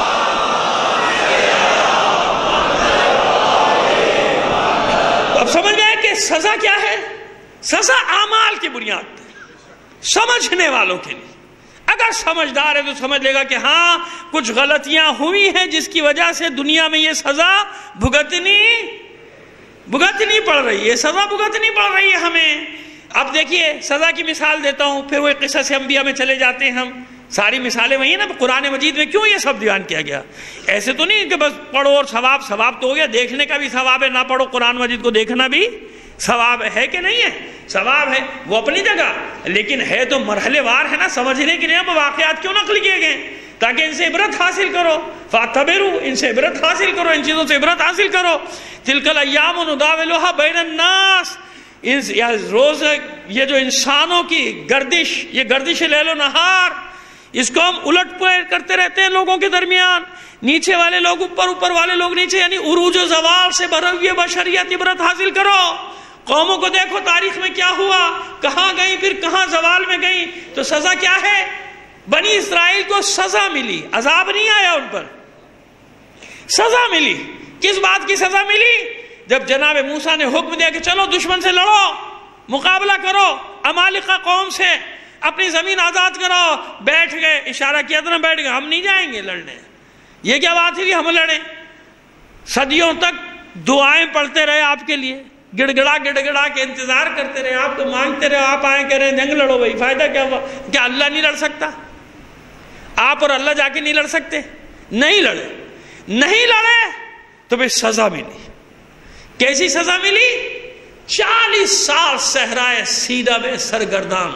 اب سمجھ گئے کہ سزا کیا ہے؟ سزا اعمال کی بنیاد پر، سمجھنے والوں کے لیے۔ اگر سمجھدار ہے تو سمجھ لے گا کہ ہاں کچھ غلطیاں ہوئی ہیں جس کی وجہ سے دنیا میں یہ سزا بھگتنی بھگتنی پڑ رہی ہے، سزا بھگتنی پڑ رہی ہے ہمیں۔ اب دیکھیے سزا کی مثال دیتا ہوں، پھر وہ قصص انبیاء میں چلے جاتے ہیں ہم، ساری مثالیں وہی ہیں نا۔ قرآن مجید میں کیوں یہ سب بیان کیا گیا؟ ایسے تو نہیں کہ بس پڑھو اور ثواب، ثواب تو ہو گیا، دیکھنے کا بھی ثواب ہے، نہ پڑھو قرآن مجید کو دیکھنا بھی ثواب ہے کہ نہیں ہے؟ ثواب ہے، وہ اپنی جگہ، لیکن ہے تو مرحلے وار ہے نا، سمجھنے کے لیے اب واقعات کیوں نقل کیے گئے تاکہ ان سے عبرت حاصل کرو، فاتبرو، ان سے عبرت حاصل کرو، ان چیزوں سے عبرت حاصل کرو۔ تلک الایام نداولها بین الناس، روز یہ جو انسانوں کی گردش، یہ گردش لیل و نہار، اس کو ہم الٹ پلٹ کرتے رہتے ہیں لوگوں کے درمیان، نیچے والے لوگ اوپر، اوپر والے لوگ نیچے، یعنی عروج و زوال سے بھرے ہوئے بشریت عبرت حاصل کرو۔ قوموں کو دیکھو تاریخ میں کیا ہوا، کہاں گئی، پھر کہاں زوال میں گئی۔ تو سزا کیا ہے؟ بنی اسرائیل کو سزا ملی، عذاب نہیں آیا ان پر، سزا ملی۔ کس بات کی سزا ملی؟ جب جناب موسیٰ نے حکم دیا کہ چلو دشمن سے لڑو، مقابلہ کرو، عمالقہ قوم سے اپنی زمین آزاد کرو، بیٹھ گئے، اشارہ کیا تھا نا، بیٹھ گئے، ہم نہیں جائیں گے لڑنے۔ یہ کیا بات ہے کہ ہم لڑیں؟ صدیوں تک دعائیں پڑھتے رہے آپ کے لیے، گڑ گڑا گڑ گڑا کے انتظار کرتے رہے، آپ کو مانگتے رہے، آپ آئیں کہہ رہے ہیں جنگ لڑو بھائی، فائدہ کیا ہوا؟ کیا اللہ نہیں لڑ سکتا؟ آپ اور اللہ جا کے نہیں لڑ سکتے؟ نہیں لڑے، نہیں لڑے تو پھر سزا ملی۔ کیسی سزا ملی؟ چالیس سال صحرائے سینا میں سرگردان،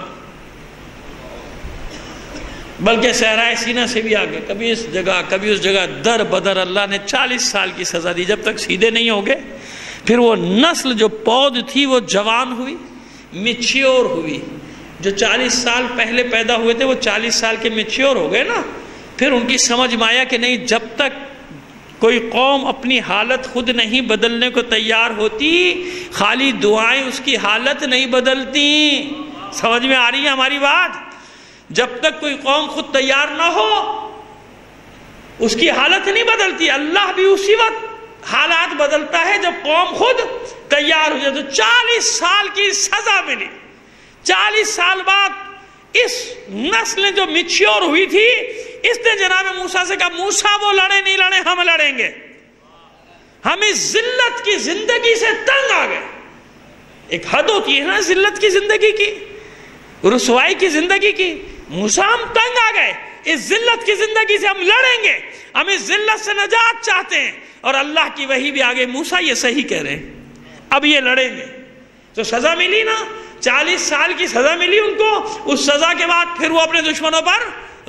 بلکہ صحرائے سینا سے بھی آگے، کبھی اس جگہ کبھی اس جگہ، در بدر اللہ نے چالیس سال کی سزا دی، جب تک سیدھے نہیں ہو گئے۔ پھر وہ نسل جو پود تھی وہ جوان ہوئی، میچیور ہوئی، جو چالیس سال پہلے پیدا ہوئے تھے وہ چالیس سال کے میچیور ہو گئے نا۔ پھر ان کی سمجھ میں آیا کہ نہیں، جب تک کوئی قوم اپنی حالت خود نہیں بدلنے کو تیار ہوتی، خالی دعائیں اس کی حالت نہیں بدلتی۔ سمجھ میں آ رہی ہے ہماری بات؟ جب تک کوئی قوم خود تیار نہ ہو اس کی حالت نہیں بدلتی، اللہ بھی اسی وقت حالات بدلتا ہے جب قوم خود تیار ہو جائے۔ تو چالیس سال کی سزا ملی، چالیس سال بعد اس نسل جو میچیور ہوئی تھی، اس نے جناب موسیٰ سے کہا موسیٰ وہ لڑے نہیں لڑے ہم لڑیں گے، ہم اس ذلت کی زندگی سے تنگ آ گئے۔ ایک حد ہوتی ہے نا ذلت کی زندگی کی، رسوائی کی زندگی کی۔ موسیٰ ہم تنگ آ گئے، اس ذلت کی زندگی سے ہم لڑیں گے، ہم اس ذلت سے نجات چاہتے ہیں۔ اور اللہ کی وحی بھی آگے، موسیٰ یہ صحیح کہہ رہے ہیں، اب یہ لڑیں گے۔ تو سزا ملی نا، چالیس سال کی سزا ملی ان کو۔ اس سزا کے بعد پھر وہ اپنے دشمنوں پر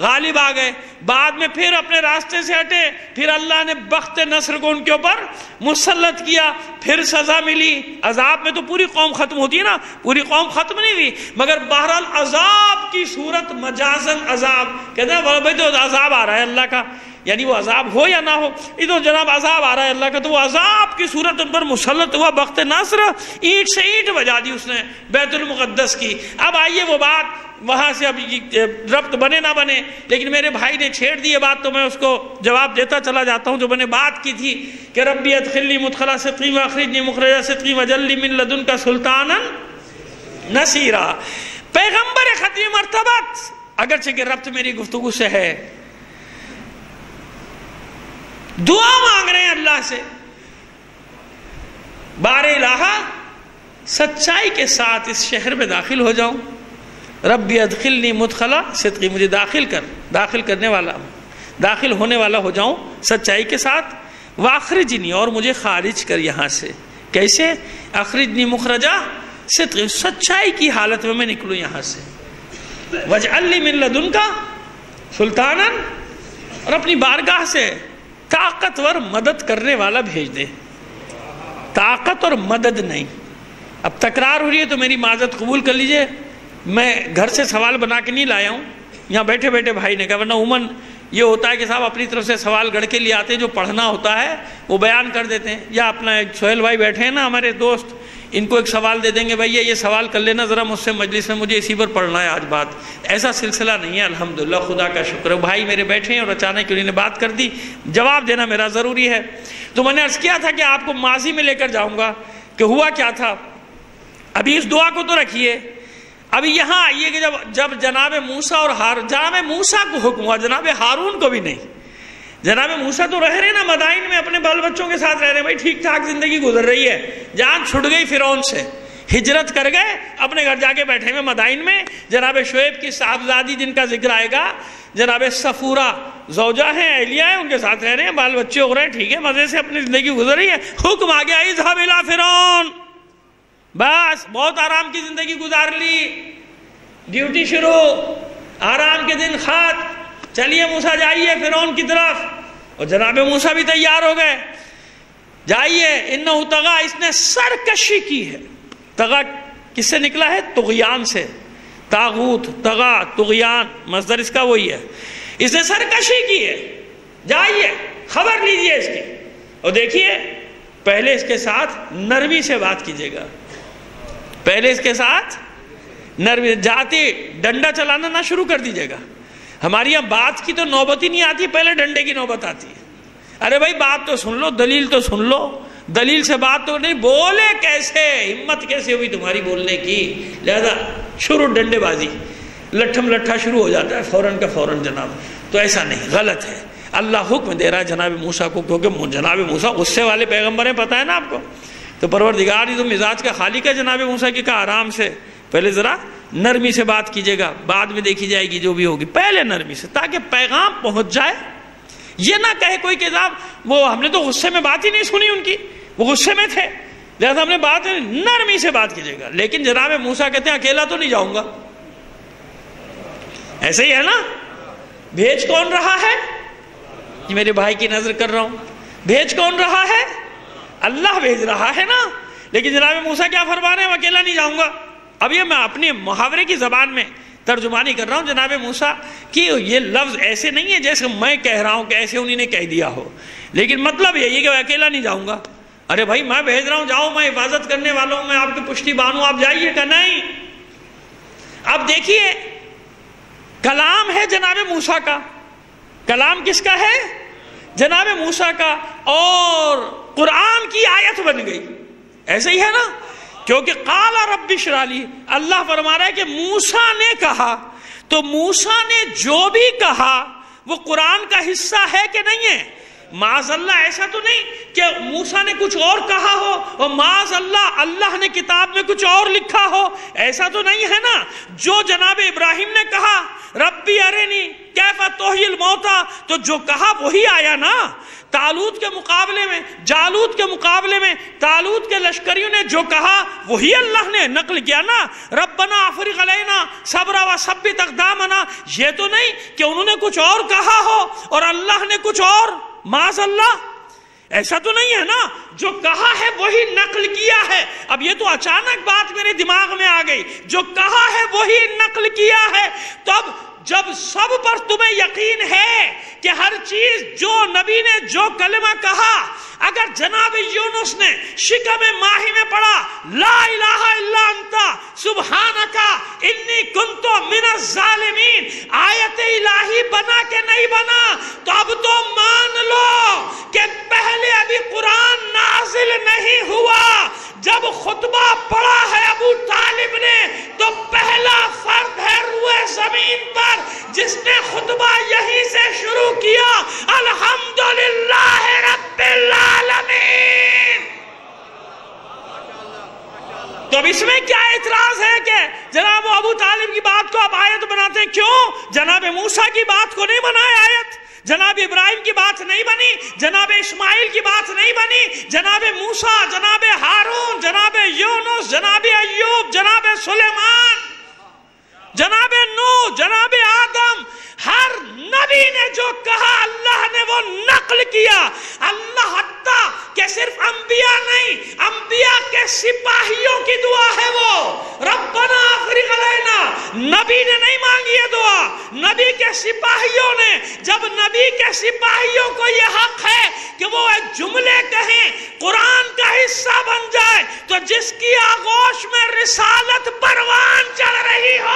غالب آ گئے، بعد میں پھر اپنے راستے سے ہٹے، پھر اللہ نے بخت نصر کو ان کے اوپر مسلط کیا، پھر سزا ملی۔ عذاب میں تو پوری قوم ختم ہوتی ہے نا، پوری قوم ختم نہیں ہوئی، مگر بہرحال عذاب کی صورت مجازن عذاب، کہتے ہیں بھائی تو عذاب آ رہا ہے اللہ کا، یعنی وہ عذاب ہو یا نہ ہو، یہ تو جناب عذاب آ رہا ہے اللہ کا، تو وہ عذاب کی صورت ان پر مسلط ہوا بخت نصر، اینٹ سے اینٹ بجا دی اس نے بیت المقدس کی۔ اب آئیے وہ بات وہاں سے اب ربط بنے نہ بنے، لیکن میرے بھائی نے چھیڑ دی یہ بات تو میں اس کو جواب دیتا چلا جاتا ہوں۔ جو میں نے بات کی تھی کہ ربی ادخلنی مدخل صدق واخرجنی مخرج صدق واجعل لی من لدنک سلطانا نصیرا، پیغمبر ختم مرتبت، اگرچہ کہ ربط میری گفتگو سے ہے، دعا مانگ رہے ہیں اللہ سے، بار الہ سچائی کے ساتھ اس شہر میں داخل ہو جاؤں، ربی ادخلنی مدخلا صدق، مجھے داخل کر، داخل کرنے والا، داخل ہونے والا ہو جاؤں سچائی کے ساتھ، واخرجنی، اور مجھے خارج کر یہاں سے، کیسے؟ اخرجنی مخرجہ صدق، سچائی کی حالت میں میں نکلوں یہاں سے، واجعل لی من لدنک سلطانا، اور اپنی بارگاہ سے طاقتور مدد کرنے والا بھیج دے، طاقت اور مدد نہیں۔ اب تکرار ہو رہی ہے تو میری معذرت قبول کر لیجئے، میں گھر سے سوال بنا کے نہیں لایا ہوں، یہاں بیٹھے بیٹھے بھائی نے کہا، ورنہ عموماً یہ ہوتا ہے کہ صاحب اپنی طرف سے سوال گڑھ کے لیے آتے ہیں، جو پڑھنا ہوتا ہے وہ بیان کر دیتے ہیں، یا اپنا ایک سہیل بھائی بیٹھے ہیں نا ہمارے دوست، ان کو ایک سوال دے دیں گے، بھائی یہ سوال کر لینا ذرا مجھ سے مجلس میں، مجھے اسی پر پڑھنا ہے آج بات، ایسا سلسلہ نہیں ہے الحمدللہ، خدا کا شکر ہے۔ بھائی میرے بیٹھے ہیں اور اچانک انہوں نے بات کر دی، جواب دینا میرا ضروری ہے۔ تو میں نے عرض کیا تھا کہ آپ کو ماضی میں لے کر جاؤں گا کہ ہوا کیا تھا، ابھی اس دعا کو تو رکھیے، ابھی یہاں آئیے کہ جب جب جناب موسیٰ اور ہارون، جناب موسیٰ کو حکم ہوا، جناب ہارون کو بھی نہیں، جناب موسیٰ تو رہ رہے نا مدائن میں، اپنے بال بچوں کے ساتھ رہ رہے ہیں، بھائی ٹھیک ٹھاک زندگی گزر رہی ہے، جان چھٹ گئی فرعون سے، ہجرت کر گئے، اپنے گھر جا کے بیٹھے ہوئے مدائن میں۔ جناب شعیب کی صاحبزادی جن کا ذکر آئے گا، جناب صفورہ زوجہ ہیں، اہلیہ ہیں، ان کے ساتھ رہ رہے ہیں، بال بچے ہو رہے ہیں، ٹھیک ہے، مزے سے اپنی زندگی گزر رہی ہے، حکم آ گیا اذهب الى فرعون، بس بہت آرام کی زندگی گزار لی، ڈیوٹی شروع، آرام کے دن ختم، چلیے موسیٰ جائیے فرعون کی طرف، اور جناب موسیٰ بھی تیار ہو گئے، جائیے، انہو طغا، اس نے سرکشی کی ہے، طغا کس سے نکلا ہے؟ طغیان سے، طاغوت، طغا، طغیان، مصدر اس کا وہی ہے، اس نے سرکشی کی ہے، جائیے خبر لیجئے اس کی، اور دیکھیے پہلے اس کے ساتھ نرمی سے بات کیجئے گا، پہلے اس کے ساتھ نرمی، جاتے ڈنڈا چلانا نہ شروع کر دیجئے گا، ہماری یہاں بات کی تو نوبت ہی نہیں آتی، پہلے ڈنڈے کی نوبت آتی ہے، ارے بھائی بات تو سن لو، دلیل تو سن لو، دلیل سے بات تو نہیں، بولے کیسے، ہمت کیسے ہوئی تمہاری بولنے کی، لہذا شروع ڈنڈے بازی، لٹھم لٹھا شروع ہو جاتا ہے فوراً کا فوراً جناب، تو ایسا نہیں، غلط ہے۔ اللہ حکم دے رہا ہے جناب موسیٰ کو، کیونکہ جناب موسیٰ غصے والے پیغمبر ہیں، پتہ ہے نا آپ کو، تو پروردگار ہی تو مزاج کا خالق ہے جناب موسیٰ کی، کہا آرام سے، پہلے ذرا نرمی سے بات کیجئے گا، بعد میں دیکھی جائے گی جو بھی ہوگی، پہلے نرمی سے، تاکہ پیغام پہنچ جائے، یہ نہ کہے کوئی کہ صاحب وہ ہم نے تو غصے میں بات ہی نہیں سنی ان کی، وہ غصے میں تھے، لہذا ہم نے بات نرمی سے بات کیجئے گا۔ لیکن جناب موسیٰ کہتے ہیں اکیلا تو نہیں جاؤں گا، ایسے ہی ہے نا، بھیج کون رہا ہے؟ یہ میرے بھائی کی نظر کر رہا ہوں، بھیج کون رہا ہے؟ اللہ بھیج رہا ہے نا، لیکن جناب موسیٰ کیا فرما رہے ہیں؟ اکیلا نہیں جاؤں گا۔ اب یہ میں اپنے محاورے کی زبان میں ترجمانی کر رہا ہوں جناب موسیٰ کی، یہ لفظ ایسے نہیں ہے جیسے میں کہہ رہا ہوں کہ ایسے انہی نے کہہ دیا ہو، لیکن مطلب یہی ہے کہ میں اکیلا نہیں جاؤں گا، ارے بھائی میں بھیج رہا ہوں، جاؤ، میں حفاظت کرنے والا ہوں، میں آپ کی پشتی بانوں، آپ جائیے کہ نہیں۔ اب دیکھیے کلام ہے جناب موسیٰ کا، کلام کس کا ہے؟ جناب موسیٰ کا، اور قرآن کی آیت بن گئی، ایسے ہی ہے نا، کیونکہ قال رب اشرح لی، اللہ فرما رہا ہے کہ موسیٰ نے کہا، تو موسیٰ نے جو بھی کہا وہ قرآن کا حصہ ہے کہ نہیں ہے؟ معاذ اللہ ایسا تو نہیں کہ موسیٰ نے کچھ اور کہا ہو اور معاذ اللہ اللہ نے کتاب میں کچھ اور لکھا ہو، ایسا تو نہیں ہے نا۔ جو جناب ابراہیم نے کہا ربی ارنی کیف تحیی الموتا، تو جو کہا وہی آیا نا۔ طالوت کے مقابلے میں، جالوت کے مقابلے میں طالوت کے لشکریوں نے جو کہا وہی اللہ نے نقل کیا نا۔ ربنا افرغ علینا صبرا وثبت اقدامنا، یہ تو نہیں کہ انہوں نے کچھ اور کہا ہو اور اللہ نے کچھ اور، معاذ اللہ، ایسا تو نہیں ہے نا۔ جو کہا ہے وہی نقل کیا ہے۔ اب یہ تو اچانک بات میرے دماغ میں آ گئی، جو کہا ہے وہی نقل کیا ہے۔ تب جب سب پر تمہیں یقین ہے کہ ہر چیز جو نبی نے جو کلمہ کہا، اگر جناب یونس نے شکم ماہی میں پڑھا لا الہ الا انت سبحانک انی کنت من الظالمین، آیت الہی بنا کہ نہیں بنا؟ تو اب تو مان لو کہ پہلے ابھی قرآن نازل نہیں ہوا، جب خطبہ پڑھا ہے ابو طالب نے تو پہلا فرد ہے روئے زمین پر جس نے خطبہ یہیں سے شروع کیا، الحمدللہ رب العالمین۔ تو اب اس میں کیا اعتراض ہے کہ جناب ابو طالب کی بات کو اب آیت بناتے ہیں؟ کیوں؟ جناب موسیٰ کی بات کو نہیں بنایا آیت، جناب ابراہیم کی بات نہیں بنی، جناب اسماعیل کی بات نہیں بنی، جناب موسیٰ، جناب ہارون، جناب یونس، جناب ایوب، جناب سلیمان، جناب نوح، جناب آدم، ہر نبی نے جو کہا اللہ نے وہ نقل کیا۔ اللہ حتیٰ کہ صرف انبیاء نہیں، انبیاء کے سپاہیوں کی دعا ہے وہ، ربنا افرغ علینا، نبی نے نہیں مانگی یہ دعا، نبی کے سپاہیوں نے۔ جب نبی کے سپاہیوں کو یہ حق ہے کہ وہ ایک جملے کہیں، قرآن کا حصہ بن جائے، تو جس کی آغوش میں رسالت پروان چڑھ رہی ہو،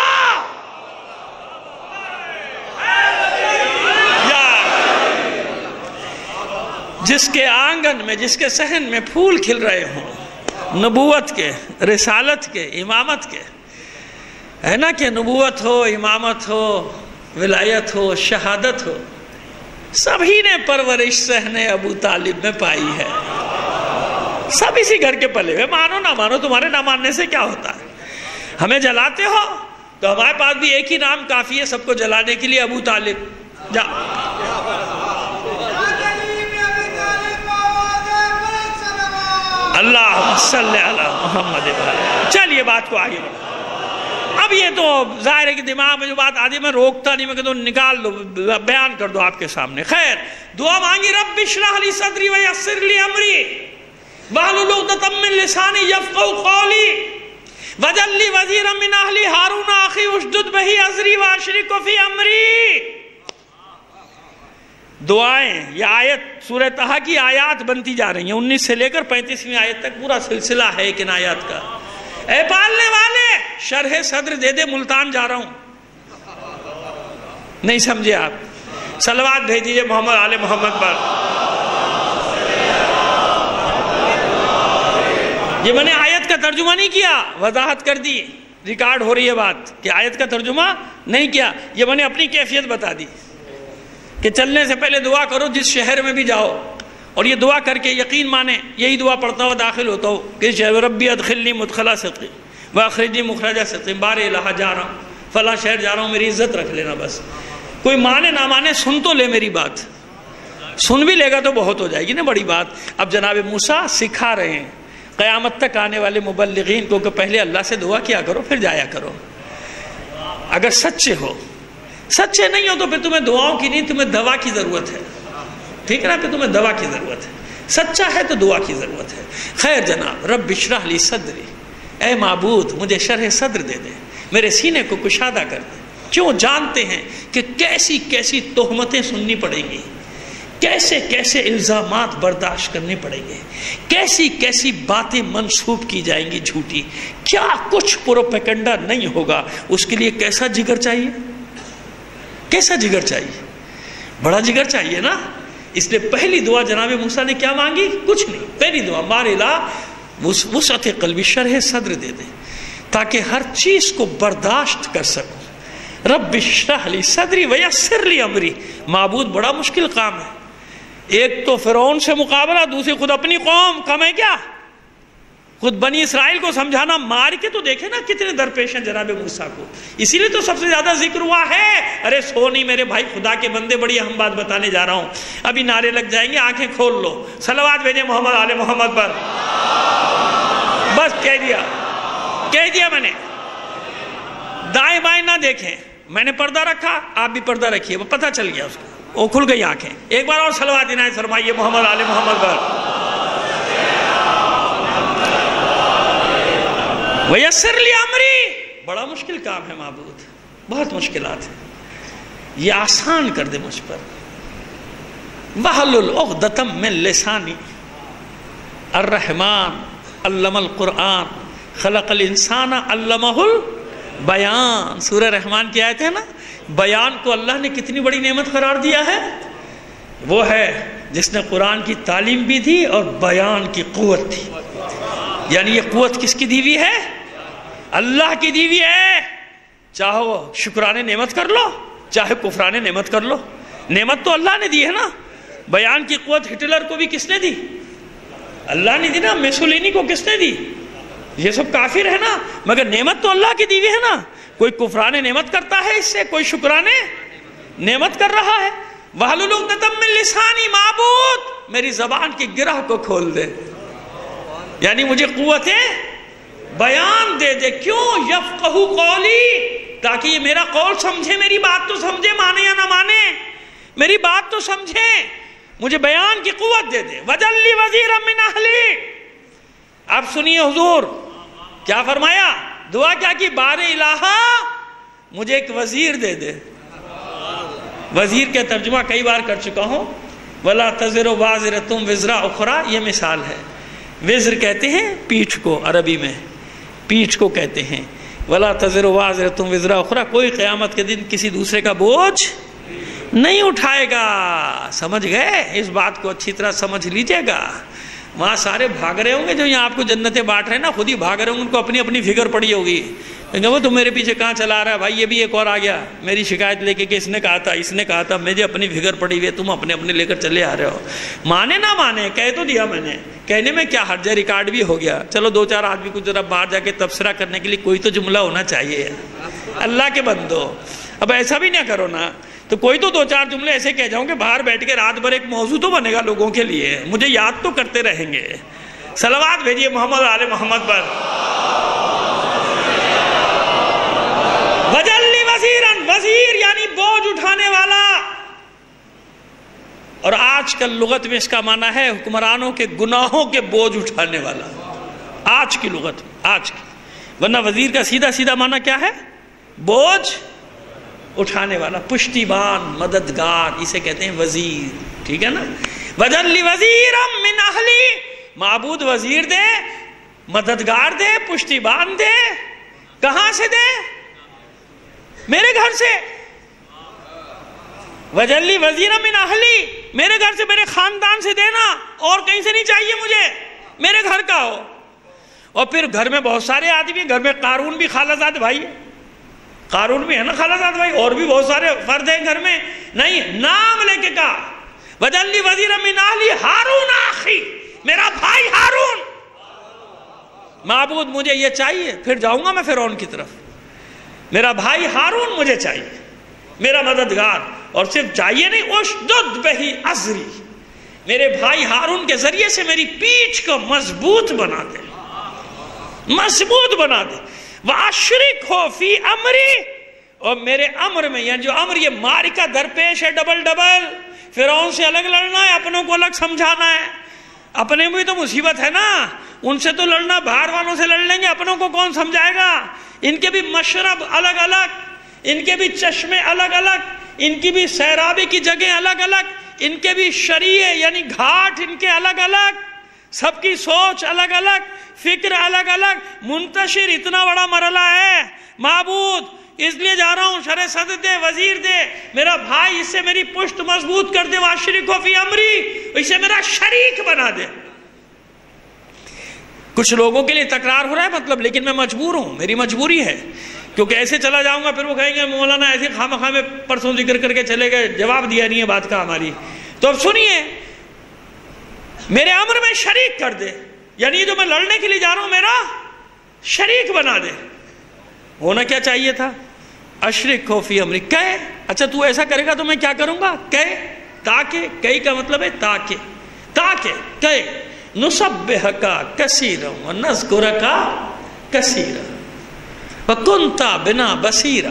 جس کے آنگن میں، جس کے صحن میں پھول کھل رہے ہوں نبوت کے، رسالت کے، امامت کے، ہے نا کہ نبوت ہو، امامت ہو، ولایت ہو، شہادت ہو، سبھی نے پرورش صحن ابو طالب میں پائی ہے۔ سب اسی گھر کے پلے ہوئے، مانو نہ مانو، تمہارے نہ ماننے سے کیا ہوتا ہے؟ ہمیں جلاتے ہو تو ہمارے پاس بھی ایک ہی نام کافی ہے سب کو جلانے کے لیے، ابو طالب۔ جا اللہ صلی علی محمد۔ چلیے بات کو آگے بڑھا۔ اب یہ تو ظاہر ہے کہ دماغ میں جو بات آدھی میں روکتا نہیں، میں کہتا ہوں نکال دو، بیان کر دو آپ کے سامنے۔ خیر، دعا مانگی رب اشرح لی صدری ویسر لی امری واحلل عقدۃ من لسانی یفقہوا قولی واجعل لی وزیرا من اہلی ہارون اخی اشدد بہ ازری واشرکہ فی امری۔ دعائیں، یہ آیت سورہ طہ کی آیات بنتی جا رہی ہیں، انیس سے لے کر پینتیسویں آیت تک پورا سلسلہ ہے ایک ان آیات کا۔ اے پالنے والے، شرح صدر دے دے، ملتان جا رہا ہوں۔ نہیں سمجھے آپ؟ صلوات بھیج دیجئے محمد آل محمد پر۔ یہ میں نے آیت کا ترجمہ نہیں کیا، وضاحت کر دی، ریکارڈ ہو رہی ہے بات کہ آیت کا ترجمہ نہیں کیا، یہ میں نے اپنی کیفیت بتا دی کہ چلنے سے پہلے دعا کرو جس شہر میں بھی جاؤ، اور یہ دعا کر کے یقین مانے، یہی دعا پڑھتا ہوا داخل ہوتا ہو کہ شہر ربی ادخلنی مدخلا صدق واخرجنی مخرج صدق، بار الہ جا رہا ہوں، فلاں شہر جا رہا ہوں، میری عزت رکھ لینا بس۔ کوئی مانے نہ مانے، سن تو لے میری بات، سن بھی لے گا تو بہت ہو جائے گی نا بڑی بات۔ اب جناب موسیٰ سکھا رہے ہیں قیامت تک آنے والے مبلغین کو کہ پہلے اللہ سے دعا کیا کرو پھر جایا کرو۔ اگر سچے ہو، سچے نہیں ہو تو پھر تمہیں دعاؤں کی نہیں، تمہیں دوا کی ضرورت ہے، ٹھیک ہے نا؟ پھر تمہیں دوا کی ضرورت ہے، سچا ہے تو دعا کی ضرورت ہے۔ خیر جناب، رب اشرح لی صدری، اے معبود مجھے شرح صدر دے دے، میرے سینے کو کشادہ کر دے۔ کیوں؟ جانتے ہیں کہ کیسی کیسی تہمتیں سننی پڑیں گی، کیسے کیسے الزامات برداشت کرنے پڑیں گے، کیسی کیسی باتیں منسوب کی جائیں گی جھوٹی، کیا کچھ پروپیگنڈا نہیں ہوگا۔ اس کے لیے کیسا جگر چاہیے، کیسا جگر چاہیے؟ بڑا جگر چاہیے نا۔ اس لیے پہلی دعا جناب موسیٰ نے کیا مانگی؟ کچھ نہیں، پہلی دعا مار الہ وسعت قلبی، شرح صدر دے دے تاکہ ہر چیز کو برداشت کر سکوں۔ رب اشرح لی صدری ویسر لی امری۔ معبود بڑا مشکل کام ہے، ایک تو فرعون سے مقابلہ، دوسری خود اپنی قوم، کم ہے کیا؟ خود بنی اسرائیل کو سمجھانا، مار کے تو دیکھیں نا کتنے درپیش ہیں جناب موسیٰ کو، اسی لیے تو سب سے زیادہ ذکر ہوا ہے۔ ارے سو نہیں میرے بھائی، خدا کے بندے، بڑی اہم بات بتانے جا رہا ہوں، ابھی نعرے لگ جائیں گے، آنکھیں کھول لو، صلوات بھیجیں محمد آل محمد پر۔ بس کہہ دیا کہہ دیا میں نے، دائیں بائیں نہ دیکھیں، میں نے پردہ رکھا، آپ بھی پردہ رکھیے، وہ پتہ چل گیا اس کو، وہ کھل گئی آنکھیں۔ ایک بار اور صلوات عنایت فرمائیے محمد آل محمد پر۔ وَيَسِّرْ لِي أَمْرِي، بڑا مشکل کام ہے معبود، بہت مشکلات ہیں، یہ آسان کر دے مجھ پر۔ وَحْلُلْ عُقْدَةً مِّن لِّسَانِي، الرحمن علم القرآن خلق الانسان علمہ البیان، سورہ رحمان کی آیت ہے نا، بیان کو اللہ نے کتنی بڑی نعمت قرار دیا ہے، وہ ہے جس نے قرآن کی تعلیم بھی دی اور بیان کی قوت دی۔ یعنی یہ قوت کس کی دی ہوئی ہے؟ اللہ کی دی ہوئی ہے، چاہو شکران نعمت کر لو، چاہے کفران نعمت کر لو، نعمت تو اللہ نے دی ہے نا۔ بیان کی قوت ہٹلر کو بھی کس نے دی؟ اللہ نے دی نا۔ میسولینی کو کس نے دی؟ یہ سب کافر ہے نا، مگر نعمت تو اللہ کی دی ہوئی ہے نا۔ کوئی کفران نعمت کرتا ہے اس سے، کوئی شکران نعمت کر رہا ہے۔ وَحْلُلْ عُقْدَةً مِّن لِّسَانِي، معبود میری زبان کی گرہ کو کھول دے، یعنی مجھے قوت بیان دے دے۔ کیوں؟ یفقہوا قولی، تاکہ یہ میرا قول سمجھے، میری بات تو سمجھے، مانے یا نہ مانے، میری بات تو سمجھے، مجھے بیان کی قوت دے دے۔ وَجَعَل لِّي وَزِيرًا مِّنْ أَهْلِي، اب سنیے حضور کیا فرمایا، دعا کیا کی، بار الہا مجھے ایک وزیر دے دے۔ وزیر کا ترجمہ کئی بار کر چکا ہوں، وَلَا تَزِرُ وَازِرَةٌ وِزْرَ أُخْرَى، یہ مثال ہے۔ وزر کہتے ہیں پیٹھ کو، عربی میں پیٹھ کو کہتے ہیں۔ وَلَا تَزِرُ وَازِرَةٌ وِزْرَ أُخْرَى، کوئی قیامت کے دن کسی دوسرے کا بوجھ نہیں اٹھائے گا۔ سمجھ گئے؟ اس بات کو اچھی طرح سمجھ لیجئے گا۔ وہاں سارے بھاگ رہے ہوں گے جو یہاں آپ کو جنتیں بانٹ رہے ہیں نا، خود ہی بھاگ رہے ہوں گے، ان کو اپنی اپنی فکر پڑی ہوگی کہ وہ تم میرے پیچھے کہاں چلا رہا ہے بھائی، یہ بھی ایک اور آ گیا میری شکایت لے کے کہ اس نے کہا تھا اس نے کہا تھا، مجھے اپنی فکر پڑی ہوئی ہے، تم اپنے اپنے لے کر چلے آ رہے ہو۔ مانے نہ مانے، کہہ تو دیا میں نے، کہنے میں کیا حرج ہے، ریکارڈ بھی ہو گیا، چلو دو چار آدمی کو ذرا باہر جا کے تبصرہ کرنے کے لیے کوئی تو جملہ ہونا چاہیے۔ اللہ کے بندو اب ایسا بھی نہ کرو نا، تو کوئی تو دو چار جملے ایسے کہہ جاؤں کہ باہر بیٹھ کے رات بھر ایک موضوع تو بنے گا لوگوں کے لیے، مجھے یاد تو کرتے رہیں گے۔ صلوات بھیجیے محمد آل محمد پر۔ وَجَعَل لِّي وَزِيرًا، وزیر یعنی بوجھ اٹھانے والا، اور آج کل لغت میں اس کا معنی ہے حکمرانوں کے گناہوں کے بوجھ اٹھانے والا، آج کی لغت میں، آج کی، ورنہ وزیر کا سیدھا سیدھا معنی کیا ہے؟ بوجھ اٹھانے والا، پشتیبان، مددگار، اسے کہتے ہیں وزیر، ٹھیک ہے نا۔ وَجَعَل لِّي وَزِيرًا مِّنْ أَهْلِي، معبود وزیر دے، مددگار دے، پشتیبان دے، کہاں سے دے؟ میرے گھر سے۔ وَجَعَل لِّي وَزِيرًا مِّنْ أَهْلِي، میرے گھر سے، میرے خاندان سے دینا، اور کہیں سے نہیں چاہیے مجھے، میرے گھر کا ہو۔ اور پھر گھر میں بہت سارے آدمی ہیں، گھر میں قارون بھی خالہ زاد بھائی ہے، قارون بھی ہے نا خالہ زاد بھائی، اور بھی بہت سارے فرد ہیں گھر میں، نہیں، نام لے کے کہا وَجَعَل لِّي وَزِيرًا مِّنْ أَهْلِي ہارون اخی، میرا بھائی ہارون۔ معبود مجھے یہ چاہیے، پھر جاؤں گا میں فرعون کی طرف، میرا بھائی ہارون مجھے چاہیے، میرا مددگار، اور صرف چاہیے نہیں، اشدد بہی ازری، میرے بھائی ہارون کے ذریعے سے میری پیٹھ کو مضبوط بنا دے، مضبوط بنا دے۔ وَأَشْرِكْهُ فِي أَمْرِي، اور میرے امر میں، یعنی جو امر یہ معرکہ درپیش ہے، ڈبل ڈبل، فرعون سے الگ لڑنا ہے، اپنوں کو الگ سمجھانا ہے، اپنے میں تو مصیبت ہے نا، ان سے تو لڑنا، باہر والوں سے لڑ لیں گے، اپنوں کو کون سمجھائے گا؟ ان کے بھی مشرب الگ الگ، ان کے بھی چشمے الگ الگ، ان کی بھی سیرابی کی جگہیں الگ الگ، ان کے بھی شریعے یعنی گھاٹ ان کے الگ الگ، سب کی سوچ الگ الگ، فکر الگ الگ، منتشر اتنا بڑا مرحلہ ہے۔ معبود اس لیے جا رہا ہوں، شرع صدر دے، وزیر دے، میرا بھائی، اس سے میری پشت مضبوط کر دے، وَأَشْرِكْهُ فِي أَمْرِي، اسے میرا شریک بنا دے۔ کچھ لوگوں کے لیے تکرار ہو رہا ہے مطلب، لیکن میں مجبور ہوں، میری مجبوری ہے، کیونکہ ایسے چلا جاؤں گا پھر وہ کہیں گے مولانا ایسے خام خام میں پرسوں ذکر کر کے چلے گئے، جواب دیا نہیں ہے بات کا ہماری۔ تو اب سنیے، میرے امر میں شریک کر دے، یعنی یہ جو میں لڑنے کے لیے جا رہا ہوں میرا شریک بنا دے. ہونا کیا چاہیے تھا؟ اشرک ہو فی امری، کہ اچھا تو ایسا کرے گا تو میں کیا کروں گا، کہ تاکہ، کئی کا مطلب ہے تاکہ، تاکہ کہ نسبحک کثیرا ونذکرک کثیرا وکنت بنا بصیرا.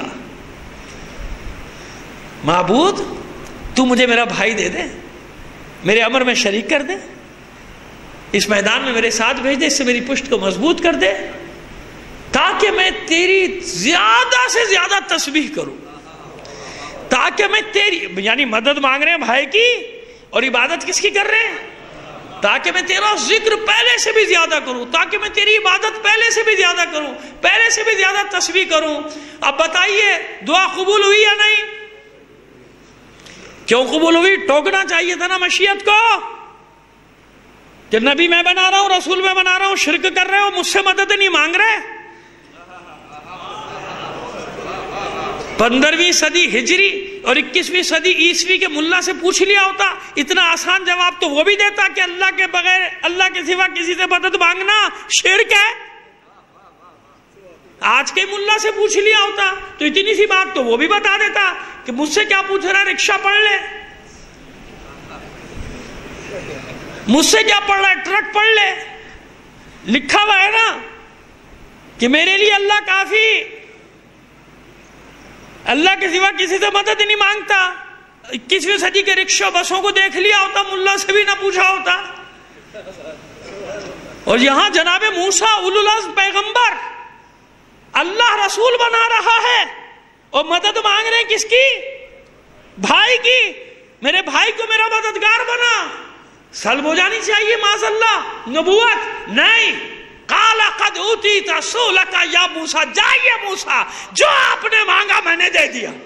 معبود تو مجھے میرا بھائی دے دے، میرے امر میں شریک کر دے، اس میدان میں میرے ساتھ بھیج دے، اس سے میری پشت کو مضبوط کر دے، تاکہ میں تیری زیادہ سے زیادہ تسبیح کروں، تاکہ میں تیری، یعنی مدد مانگ رہے ہیں بھائی کی اور عبادت کس کی کر رہے ہیں، تاکہ میں تیرا ذکر پہلے سے بھی زیادہ کروں، تاکہ میں تیری عبادت پہلے سے بھی زیادہ کروں، پہلے سے بھی زیادہ تسبیح کروں. اب بتائیے دعا قبول ہوئی یا نہیں؟ کیوں قبول ہوئی؟ ٹوکنا چاہیے تھا نا مشیت کو کہ نبی میں بنا رہا ہوں، رسول میں بنا رہا ہوں، شرک کر رہے ہو، مجھ سے مدد نہیں مانگ رہے. پندرہویں صدی ہجری اور اکیسویں صدی عیسوی کے ملا سے پوچھ لیا ہوتا اتنا آسان جواب تو وہ بھی دیتا کہ اللہ کے بغیر، اللہ کے سوا کسی سے مدد مانگنا شرک ہے. آج کے ملا سے پوچھ لیا ہوتا تو اتنی سی بات تو وہ بھی بتا دیتا کہ مجھ سے کیا پوچھ رہا ہے، رکشہ پڑھ لے، مجھ سے کیا پڑھ رہا ہے، ٹرک پڑھ لے. لکھا ہوا ہے نا کہ میرے لیے اللہ کافی، اللہ کے سوا کسی سے مدد نہیں مانگتا. اکیسویں صدی کے رکشہ بسوں کو دیکھ لیا ہوتا، ملا سے بھی نہ پوچھا ہوتا. اور یہاں جناب موسیٰ اولو العزم پیغمبر اللہ رسول بنا رہا ہے اور مدد مانگ رہے ہیں کس کی؟ بھائی کی. میرے بھائی کو میرا مددگار بنا. سلب ہو جانی چاہیے معاذ اللہ نبوت، نہیں. قال قد اوتیت سؤلک یا موسیٰ، جائیے موسیٰ جو آپ نے مانگا میں نے دے دیا.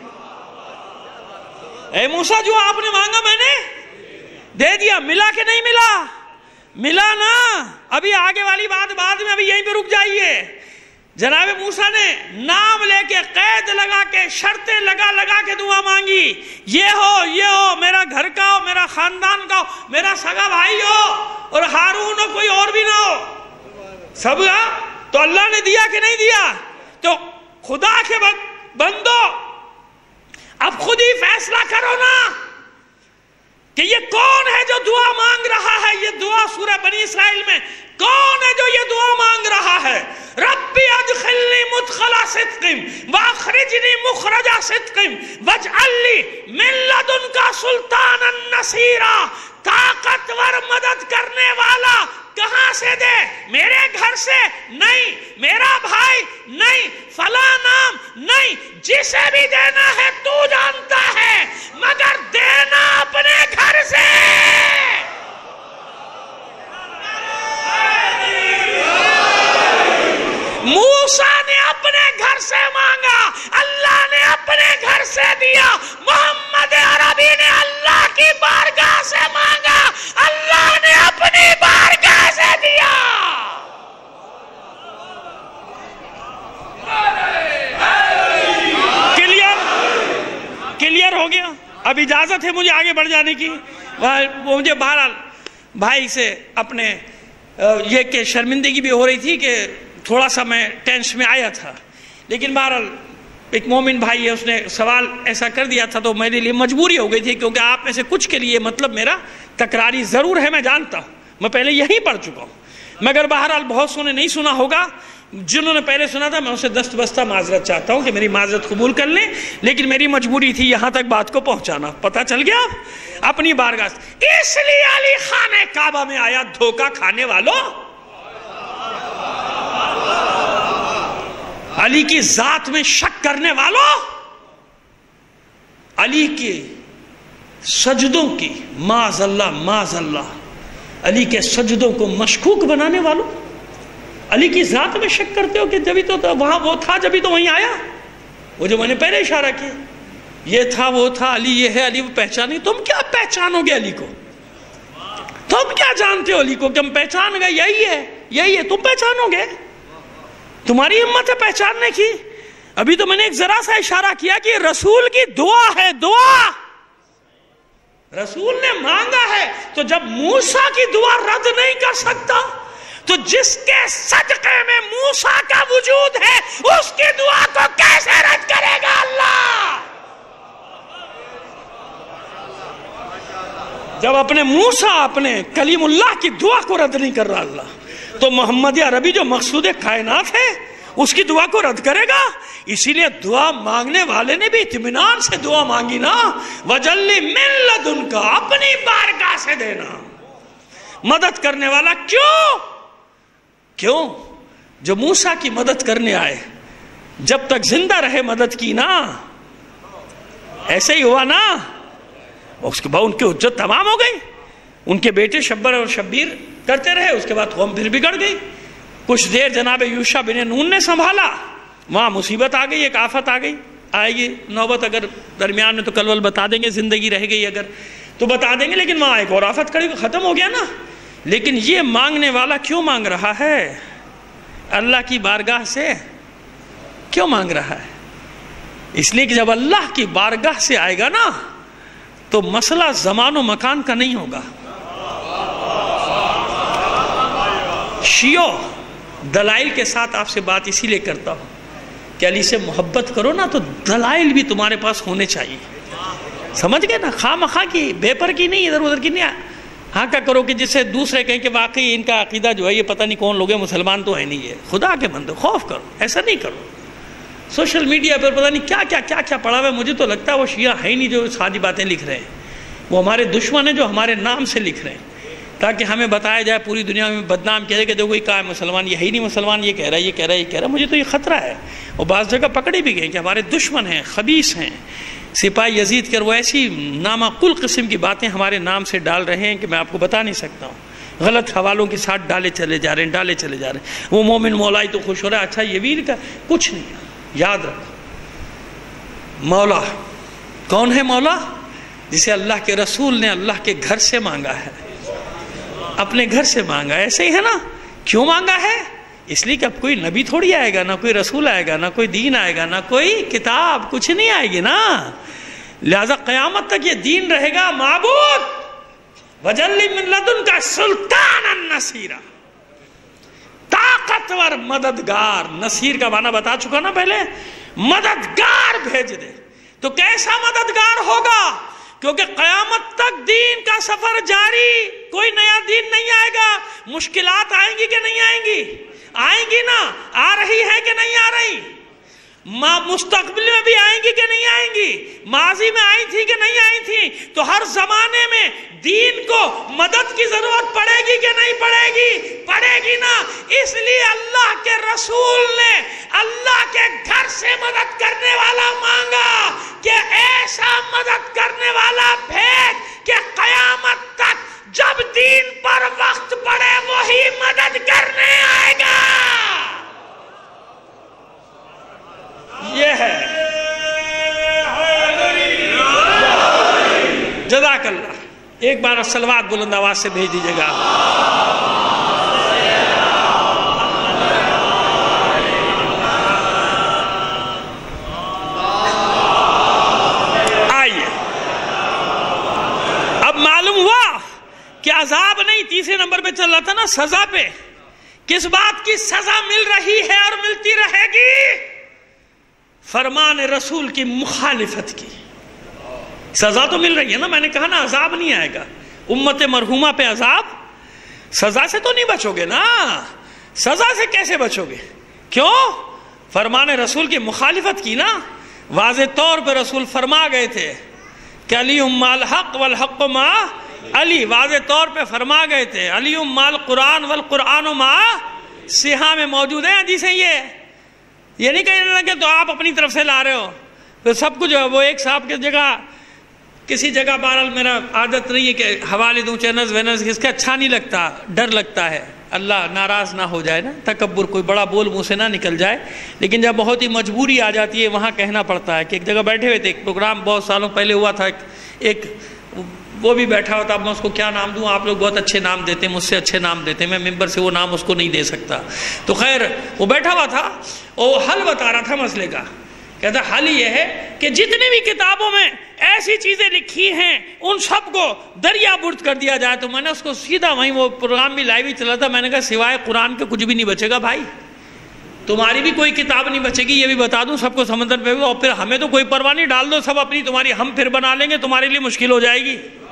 اے موسیٰ جو آپ نے مانگا میں نے دے دیا. ملا کہ نہیں ملا؟ ملا نا. ابھی آگے والی بات بعد میں، ابھی یہیں پہ رک جائیے. جناب موسیٰ نے نام لے کے، قید لگا کے، شرطیں لگا لگا کے دعا مانگی. یہ ہو، یہ ہو، میرا گھر کا ہو، میرا خاندان کا ہو، میرا سگا بھائی ہو، اور ہارون ہو، کوئی اور بھی نہ ہو، سب. تو اللہ نے دیا کہ نہیں دیا؟ تو خدا کے بندو اب خود ہی فیصلہ کرو نا کہ یہ کون ہے جو دعا مانگ رہا ہے. یہ دعا سورہ بنی اسرائیل میں کون ہے جو یہ دعا مانگ رہا ہے؟ ربی ادخلنی مدخل صدق واخرجنی مخرج صدق واجعل لی من لدنک سلطانا نصیرا. طاقتور مدد کرنے والا کہاں سے دے؟ میرے گھر سے نہیں، میرا بھائی نہیں، فلاں نام نہیں، جسے بھی دینا ہے تو جانتا ہے، مگر دینا اپنے گھر سے. موسیٰ نے اپنے گھر سے مانگا، اللہ نے اپنے گھر سے دیا. محمد عربی نے اللہ کی بارگاہ سے مانگا، اللہ نے اپنی بارگاہ سے دیا. کلیئر کلیئر ہو گیا؟ اب اجازت ہے مجھے آگے بڑھ جانے کی. مجھے بہرحال بھائی سے اپنے یہ کہ شرمندگی بھی ہو رہی تھی کہ تھوڑا سا میں ٹینس میں آیا تھا، لیکن بہرحال ایک مومن بھائی ہے، اس نے سوال ایسا کر دیا تھا تو میرے لیے مجبوری ہو گئی تھی، کیونکہ آپ میں سے کچھ کے لیے مطلب میرا تکراری ضرور ہے، میں جانتا ہوں، میں پہلے یہی پڑھ چکا ہوں، مگر بہرحال بہت سو نے نہیں سنا ہوگا. جنہوں نے پہلے سنا تھا میں اسے دست بستہ معذرت چاہتا ہوں کہ میری معذرت قبول کر لیں، لیکن میری مجبوری تھی یہاں تک بات کو پہنچانا. پتہ چل گیا آپ اپنی بارگاہ سے. اس لیے علی خانہ کعبہ میں آیا دھوکہ کھانے والوں، علی کی ذات میں شک کرنے والوں، علی کے سجدوں کی معاذ اللہ معاذ اللہ علی کے سجدوں کو مشکوک بنانے والوں، علی کی ذات میں شک کرتے ہو کہ جبھی تو وہاں وہ تھا، جبھی تو وہیں آیا. وہ جو میں نے پہلے اشارہ کیا، یہ تھا وہ تھا، علی یہ ہے، علی وہ پہچانے. تم کیا پہچانو گے علی کو؟ تم کیا جانتے ہو علی کو کہ ہم پہچان گئے یہی ہے یہی ہے؟ تم پہچانو گے؟ تمہاری ہمت ہے پہچاننے کی؟ ابھی تو میں نے ایک ذرا سا اشارہ کیا کہ رسول کی دعا ہے، دعا رسول نے مانگا ہے. تو جب موسیٰ کی دعا رد نہیں کر سکتا تو جس کے صدقے میں موسیٰ کا وجود ہے اس کی دعا کو کیسے رد کرے گا اللہ؟ جب اپنے موسیٰ اپنے کلیم اللہ کی دعا کو رد نہیں کر رہا اللہ، تو محمد عربی جو مقصود کائنات ہے اس کی دعا کو رد کرے گا؟ اسی لیے دعا مانگنے والے نے بھی اطمینان سے دعا مانگی نا، وَجَلِّ مِن لَدُنْکَ، اپنی بارگاہ سے دینا۔ مدد کرنے والا کیوں کیوں جو موسیٰ کی مدد کرنے آئے جب تک زندہ رہے مدد کی نا، ایسے ہی ہوا نا، اس کے بعد ان کی حجت تمام ہو گئی، ان کے بیٹے شبر اور شبیر کرتے رہے، اس کے بعد قوم پھر بگڑ گئی۔ کچھ دیر جناب یوشع بن نون نے سنبھالا، وہاں مصیبت آ گئی، ایک آفت آ گئی، آئے گی نوبت، اگر درمیان میں تو کل ول بتا دیں گے، زندگی رہ گئی اگر تو بتا دیں گے، لیکن وہاں ایک اور آفت کھڑی، ختم ہو گیا نا۔ لیکن یہ مانگنے والا کیوں مانگ رہا ہے؟ اللہ کی بارگاہ سے کیوں مانگ رہا ہے؟ اس لیے کہ جب اللہ کی بارگاہ سے آئے گا نا تو مسئلہ زمان و مکان کا نہیں ہوگا۔ شیعو دلائل کے ساتھ آپ سے بات اسی لیے کرتا ہوں کہ علی سے محبت کرو نا تو دلائل بھی تمہارے پاس ہونے چاہیے، سمجھ گئے نا؟ خواہ مخواہ کی، بے پر کی نہیں، ادھر ادھر کی نہیں۔ ہاں کیا کرو کہ جس سے دوسرے کہیں کہ واقعی ان کا عقیدہ جو ہے یہ پتہ نہیں کون لوگ ہیں، مسلمان تو ہے نہیں، ہے خدا کے بندے، خوف کرو، ایسا نہیں کرو۔ سوشل میڈیا پر پتہ نہیں کیا کیا کیا کیا پڑا ہوا ہے، مجھے تو لگتا ہے وہ شیعہ ہے ہی نہیں جو سادی باتیں لکھ رہے ہیں، وہ ہمارے دشمن ہیں جو ہمارے نام سے لکھ رہے ہیں تاکہ ہمیں بتایا جائے، پوری دنیا میں بدنام کہہ رہے کہ دیکھو یہ کہا ہے مسلمان، یہ ہے ہی نہیں مسلمان، یہ کہہ رہا ہے یہ کہہ رہا ہے یہ کہہ رہا ہے۔ مجھے تو یہ خطرہ ہے، وہ بعض جگہ پکڑے بھی گئے کہ ہمارے دشمن ہیں، خبیث ہیں، سپاہی یزید کر وہ ایسی نامعقول قسم کی باتیں ہمارے نام سے ڈال رہے ہیں کہ میں آپ کو بتا نہیں سکتا ہوں، غلط حوالوں کے ساتھ ڈالے چلے جا رہے ہیں ڈالے چلے جا رہے ہیں۔ وہ مومن مولا ہی تو خوش ہو رہا ہے، اچھا یہ بھی کا کچھ نہیں۔ یاد رکھو مولا کون ہے؟ مولا جسے اللہ کے رسول نے اللہ کے گھر سے مانگا ہے، اپنے گھر سے مانگا، ایسے ہی ہے نا؟ کیوں مانگا ہے؟ اس لیے کہ اب کوئی نبی تھوڑی آئے گا، نہ کوئی رسول آئے گا، نہ کوئی دین آئے گا، نہ کوئی کتاب، کچھ نہیں آئے گی نا، لہذا قیامت تک یہ دین رہے گا معبود۔ وَجَلِّ مِن لَدُنْکَ سُلْطَانًا نَصِیرًا، طاقتور مددگار، نصیر کا معنی بتا چکا نا پہلے، مددگار بھیج دے۔ تو کیسا مددگار ہوگا؟ کیونکہ قیامت تک دین کا سفر جاری، کوئی نیا دین نہیں آئے گا۔ مشکلات آئیں گی کہ نہیں آئیں گی؟ آئیں گی نا، آ رہی ہے کہ نہیں آ رہی؟ مستقبل میں بھی آئیں گی کہ نہیں آئیں گی؟ ماضی میں آئی تھی کہ نہیں آئی تھی؟ تو ہر زمانے میں دین کو مدد کی ضرورت پڑے گی کہ نہیں پڑے گی؟ پڑے گی نا۔ اس لیے اللہ کے رسول نے اللہ کے گھر سے مدد کرنے والا مانگا کہ ایسا مدد کرنے والا بھیج کہ قیامت تک جب دین پر وقت پڑے وہی مدد کرنے آئے گا۔ یہ ہے جزاک اللہ۔ ایک بار صلوات بلند آواز سے بھیج دیجیے گا۔ آئیے اب معلوم ہوا کہ عذاب نہیں، تیسرے نمبر پہ چل رہا تھا نا، سزا پہ۔ کس بات کی سزا مل رہی ہے اور ملتی رہے گی؟ فرمان رسول کی مخالفت کی سزا تو مل رہی ہے نا۔ میں نے کہا نا عذاب نہیں آئے گا، امت مرحومہ پہ عذاب، سزا سے تو نہیں بچو گے نا۔ سزا سے کیسے بچو گے؟ کیوں؟ فرمان رسول کی مخالفت کی نا۔ واضح طور پہ رسول فرما گئے تھے کہ علی مال حق والحق ما علی، واضح طور پہ فرما گئے تھے علی مال قرآن والقرآن ما سیاہ میں موجود ہیں حدیثیں۔ یہ یہ نہیں کہنا کہ تو آپ اپنی طرف سے لا رہے ہو، پھر سب کچھ وہ ایک صاحب کی جگہ کسی جگہ، بہرحال میرا عادت نہیں ہے کہ حوالے دوں چینلز وینلز، اس کا اچھا نہیں لگتا، ڈر لگتا ہے اللہ ناراض نہ ہو جائے نا، تکبر کوئی بڑا بول منہ سے نہ نکل جائے۔ لیکن جب بہت ہی مجبوری آ جاتی ہے وہاں کہنا پڑتا ہے کہ ایک جگہ بیٹھے ہوئے تھے، ایک پروگرام بہت سالوں پہلے ہوا تھا، ایک وہ بھی بیٹھا ہوتا، اب میں اس کو کیا نام دوں؟ آپ لوگ بہت اچھے نام دیتے ہیں، مجھ سے اچھے نام دیتے ہیں، میں ممبر سے وہ نام اس کو نہیں دے سکتا۔ تو خیر وہ بیٹھا ہوا تھا، وہ حل بتا رہا تھا مسئلے کا، کہتا حل یہ ہے کہ جتنی بھی کتابوں میں ایسی چیزیں لکھی ہیں ان سب کو دریا برد کر دیا جائے. تو میں نے اس کو سیدھا وہیں وہ پروگرام بھی لائیو ہی چلا تھا, میں نے کہا سوائے قرآن کے کچھ بھی نہیں بچے گا بھائی, تمہاری بھی کوئی کتاب نہیں بچے گی, یہ بھی بتا دوں سب کو سمندر پہ. اور پھر ہمیں تو کوئی پرواہ نہیں, ڈال دو سب اپنی, تمہاری ہم پھر بنا لیں گے, تمہارے لیے مشکل ہو جائے گی.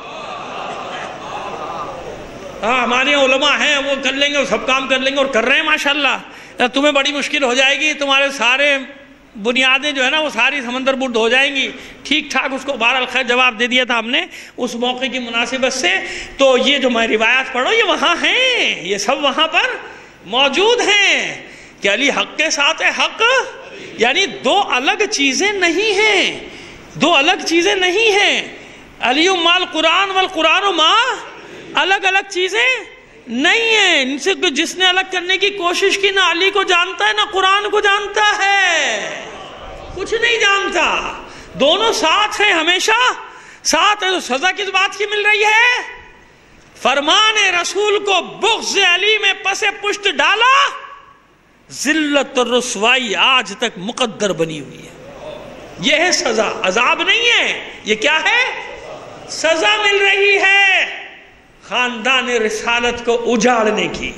ہاں ہمارے علماء ہیں وہ کر لیں گے, وہ سب کام کر لیں گے اور کر رہے ہیں ماشاءاللہ. تمہیں بڑی مشکل ہو جائے گی, تمہارے سارے بنیادیں جو ہے نا وہ ساری سمندر برد ہو جائیں گی. ٹھیک ٹھاک اس کو بہرحال خیر جواب دے دیا تھا ہم نے اس موقع کی مناسبت سے. تو یہ جو میں روایات پڑھو یہ وہاں ہیں, یہ سب وہاں پر موجود ہیں کہ علی حق کے ساتھ ہے. حق یعنی دو الگ چیزیں نہیں ہیں, دو الگ چیزیں نہیں ہیں. علی مال قرآن والقرآن ما الگ الگ چیزیں نہیں ہیں. ان سے جس نے الگ کرنے کی کوشش کی نہ علی کو جانتا ہے نہ قرآن کو جانتا ہے, کچھ نہیں جانتا. دونوں ساتھ ہیں, ہمیشہ ساتھ ہے. تو سزا کس بات کی مل رہی ہے؟ فرمان رسول کو بغض علی میں پس پشت ڈالا, ذلت اور رسوائی آج تک مقدر بنی ہوئی ہے. یہ ہے سزا, عذاب نہیں ہے. یہ کیا ہے؟ سزا مل رہی ہے خاندان رسالت کو اجاڑنے کی.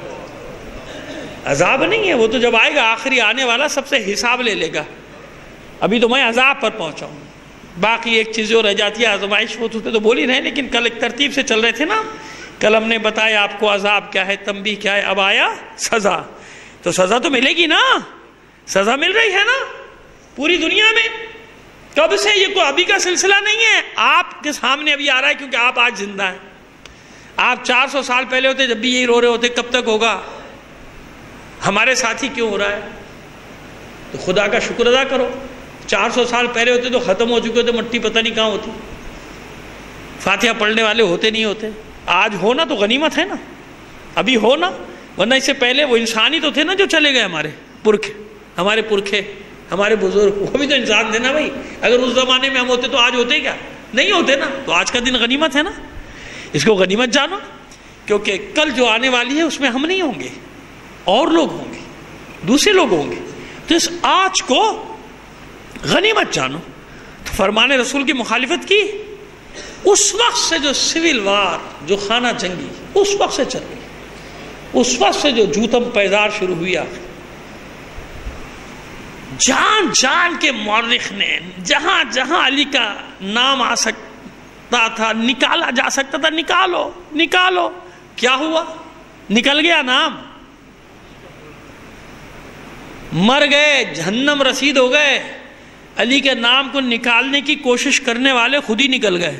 عذاب نہیں ہے, وہ تو جب آئے گا آخری آنے والا سب سے حساب لے لے گا. ابھی تو میں عذاب پر پہنچا ہوں, باقی ایک چیز جو رہ جاتی ہے آزمائش, وہ تو بول ہی رہے, لیکن کل ایک ترتیب سے چل رہے تھے نا. کل ہم نے بتایا آپ کو عذاب کیا ہے, تنبیہ کیا ہے, اب آیا سزا. تو سزا تو ملے گی نا, سزا مل رہی ہے نا پوری دنیا میں. کب سے؟ یہ کوئی ابھی کا سلسلہ نہیں ہے, آپ کے سامنے ابھی آ رہا ہے کیونکہ آپ آج زندہ ہیں. آپ چار سو سال پہلے ہوتے جب بھی یہی رو رہے ہوتے, کب تک ہوگا؟ ہمارے ساتھ ہی کیوں ہو رہا ہے؟ تو خدا کا شکر ادا کرو. چار سو سال پہلے ہوتے تو ختم ہو چکے ہوتے, مٹی پتہ نہیں کہاں ہوتی, فاتحہ پڑھنے والے ہوتے نہیں ہوتے. آج ہونا تو غنیمت ہے نا, ابھی ہونا, ورنہ اس سے پہلے وہ انسان ہی تو تھے نا جو چلے گئے. ہمارے پرکھ, ہمارے پرکھے, ہمارے بزرگ, وہ بھی تو انسان تھے نا بھائی. اگر اس زمانے میں ہم ہوتے تو آج ہوتے کیا؟ نہیں ہوتے نا. تو آج کا دن غنیمت ہے نا, اس کو غنیمت جانو, کیونکہ کل جو آنے والی ہے اس میں ہم نہیں ہوں گے, اور لوگ ہوں گے, دوسرے لوگ ہوں گے. تو اس آج کو غنیمت جانو. تو فرمان رسول کی مخالفت کی اس وقت سے جو سول وار, جو خانہ جنگی اس وقت سے چل رہی, اس وقت سے جو جوتم پیدار شروع ہوئی. آخر جان جان کے مورخ نے جہاں جہاں علی کا نام آ سکتا تھا, نکالا جا سکتا تھا, نکالو نکالو. کیا ہوا؟ نکل گیا نام, مر گئے, جہنم رسید ہو گئے. علی کے نام کو نکالنے کی کوشش کرنے والے خود ہی نکل گئے.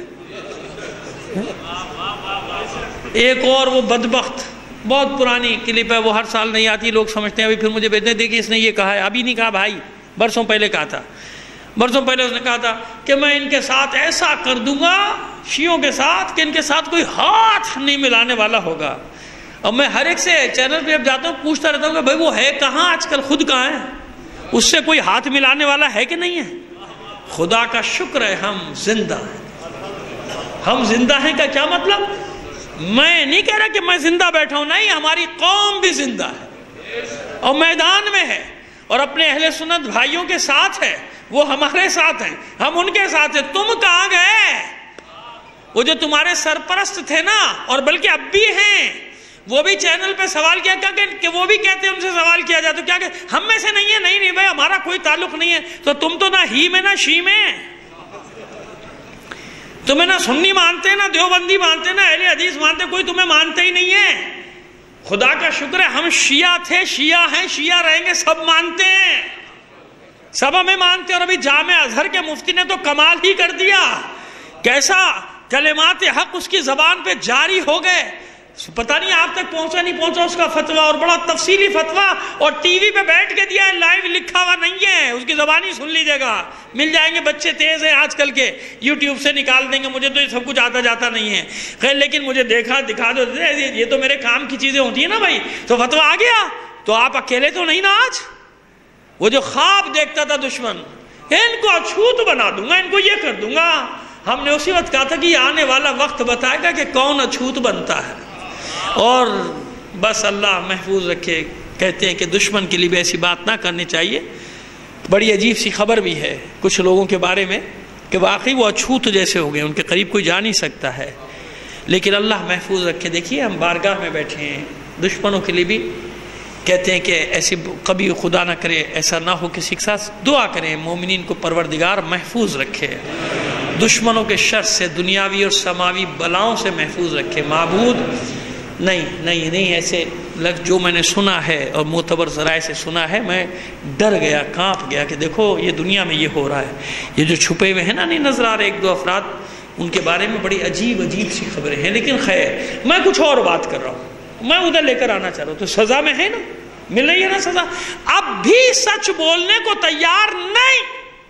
ایک اور وہ بدبخت, بہت پرانی کلپ ہے, وہ ہر سال نہیں آتی, لوگ سمجھتے ہیں ابھی پھر مجھے بھیجنے دے کہ اس نے یہ کہا ہے. ابھی نہیں کہا بھائی, برسوں پہلے کہا تھا. برسوں پہلے اس نے کہا تھا کہ میں ان کے ساتھ ایسا کر دوں گا, شیعوں کے ساتھ, کہ ان کے ساتھ کوئی ہاتھ نہیں ملانے والا ہوگا. اور میں ہر ایک سے چینل پہ جب جاتا ہوں پوچھتا رہتا ہوں کہ بھائی وہ ہے کہاں آج کل, خود کہاں ہے, اس سے کوئی ہاتھ ملانے والا ہے کہ نہیں ہے؟ خدا کا شکر ہے ہم زندہ ہیں. ہم زندہ ہیں کا کیا مطلب؟ میں نہیں کہہ رہا کہ میں زندہ بیٹھا ہوں, نہیں, ہماری قوم بھی زندہ ہے اور میدان میں ہے, اور اپنے اہل سنت بھائیوں کے ساتھ ہے. وہ ہمارے ساتھ ہیں, ہم ان کے ساتھ ہیں. تم کہاں گئے؟ وہ جو تمہارے سرپرست تھے نا, اور بلکہ اب بھی ہیں, وہ بھی چینل پہ سوال کیا کہ وہ بھی کہتے ہیں ان سے سوال کیا جائے تو کیا کہ ہم میں سے نہیں ہے. نہیں نہیں بھائی, ہمارا کوئی تعلق نہیں ہے. تو تم تو نہ ہی میں نہ شی میں, تمہیں نہ سنی مانتے, نہ دیوبندی مانتے, نہ اہل حدیث مانتے, کوئی تمہیں مانتے ہی نہیں ہے. خدا کا شکر ہے ہم شیعہ تھے, شیعہ ہیں, شیعہ رہیں گے, سب مانتے ہیں, سب ہمیں مانتے. اور ابھی جامع ازہر کے مفتی نے تو کمال ہی کر دیا, کیسا کلمات حق اس کی زبان پہ جاری ہو گئے. پتہ نہیں آپ تک پہنچا نہیں پہنچا اس کا فتویٰ, اور بڑا تفصیلی فتویٰ, اور ٹی وی پہ بیٹھ کے دیا ہے, لائیو لکھا ہوا نہیں ہے, اس کی زبان ہی سن لیجیے گا. مل جائیں گے, بچے تیز ہیں آج کل کے, یوٹیوب سے نکال دیں گے. مجھے تو یہ سب کچھ آتا جاتا نہیں ہے, خیر, لیکن مجھے دیکھا دکھا دو, یہ تو میرے کام کی چیزیں ہوتی ہیں نا بھائی. تو فتویٰ آ گیا, تو آپ اکیلے تو نہیں نا آج. وہ جو خواب دیکھتا تھا دشمن, ان کو اچھوت بنا دوں گا, ان کو یہ کر دوں گا, ہم نے اسی وقت کہا تھا کہ یہ آنے والا وقت بتائے گا کہ کون اچھوت بنتا ہے. اور بس اللہ محفوظ رکھے. کہتے ہیں کہ دشمن کے لیے بھی ایسی بات نہ کرنی چاہیے. بڑی عجیب سی خبر بھی ہے کچھ لوگوں کے بارے میں, کہ واقعی وہ اچھوت جیسے ہو گئے، ان کے قریب کوئی جا نہیں سکتا ہے، لیکن اللہ محفوظ رکھے۔ دیکھیے ہم بارگاہ میں بیٹھے ہیں، دشمنوں کے لیے بھی کہتے ہیں کہ ایسی کبھی خدا نہ کرے ایسا نہ ہو کسی کے ساتھ، دعا کریں مومنین کو پروردگار محفوظ رکھے، دشمنوں کے شر سے، دنیاوی اور سماوی بلاؤں سے محفوظ رکھے۔ معبود نہیں نہیں نہیں ایسے لگ جو میں نے سنا ہے اور معتبر ذرائع سے سنا ہے، میں ڈر گیا، کانپ گیا کہ دیکھو یہ دنیا میں یہ ہو رہا ہے، یہ جو چھپے ہوئے ہیں نا نہیں نظر آ رہے ایک دو افراد، ان کے بارے میں بڑی عجیب عجیب سی خبریں ہیں، لیکن خیر میں کچھ اور بات کر رہا ہوں، میں ادھر لے کر آنا چاہ رہا ہوں، تو سزا میں ہے نا، مل رہی ہے نا سزا، اب بھی سچ بولنے کو تیار نہیں۔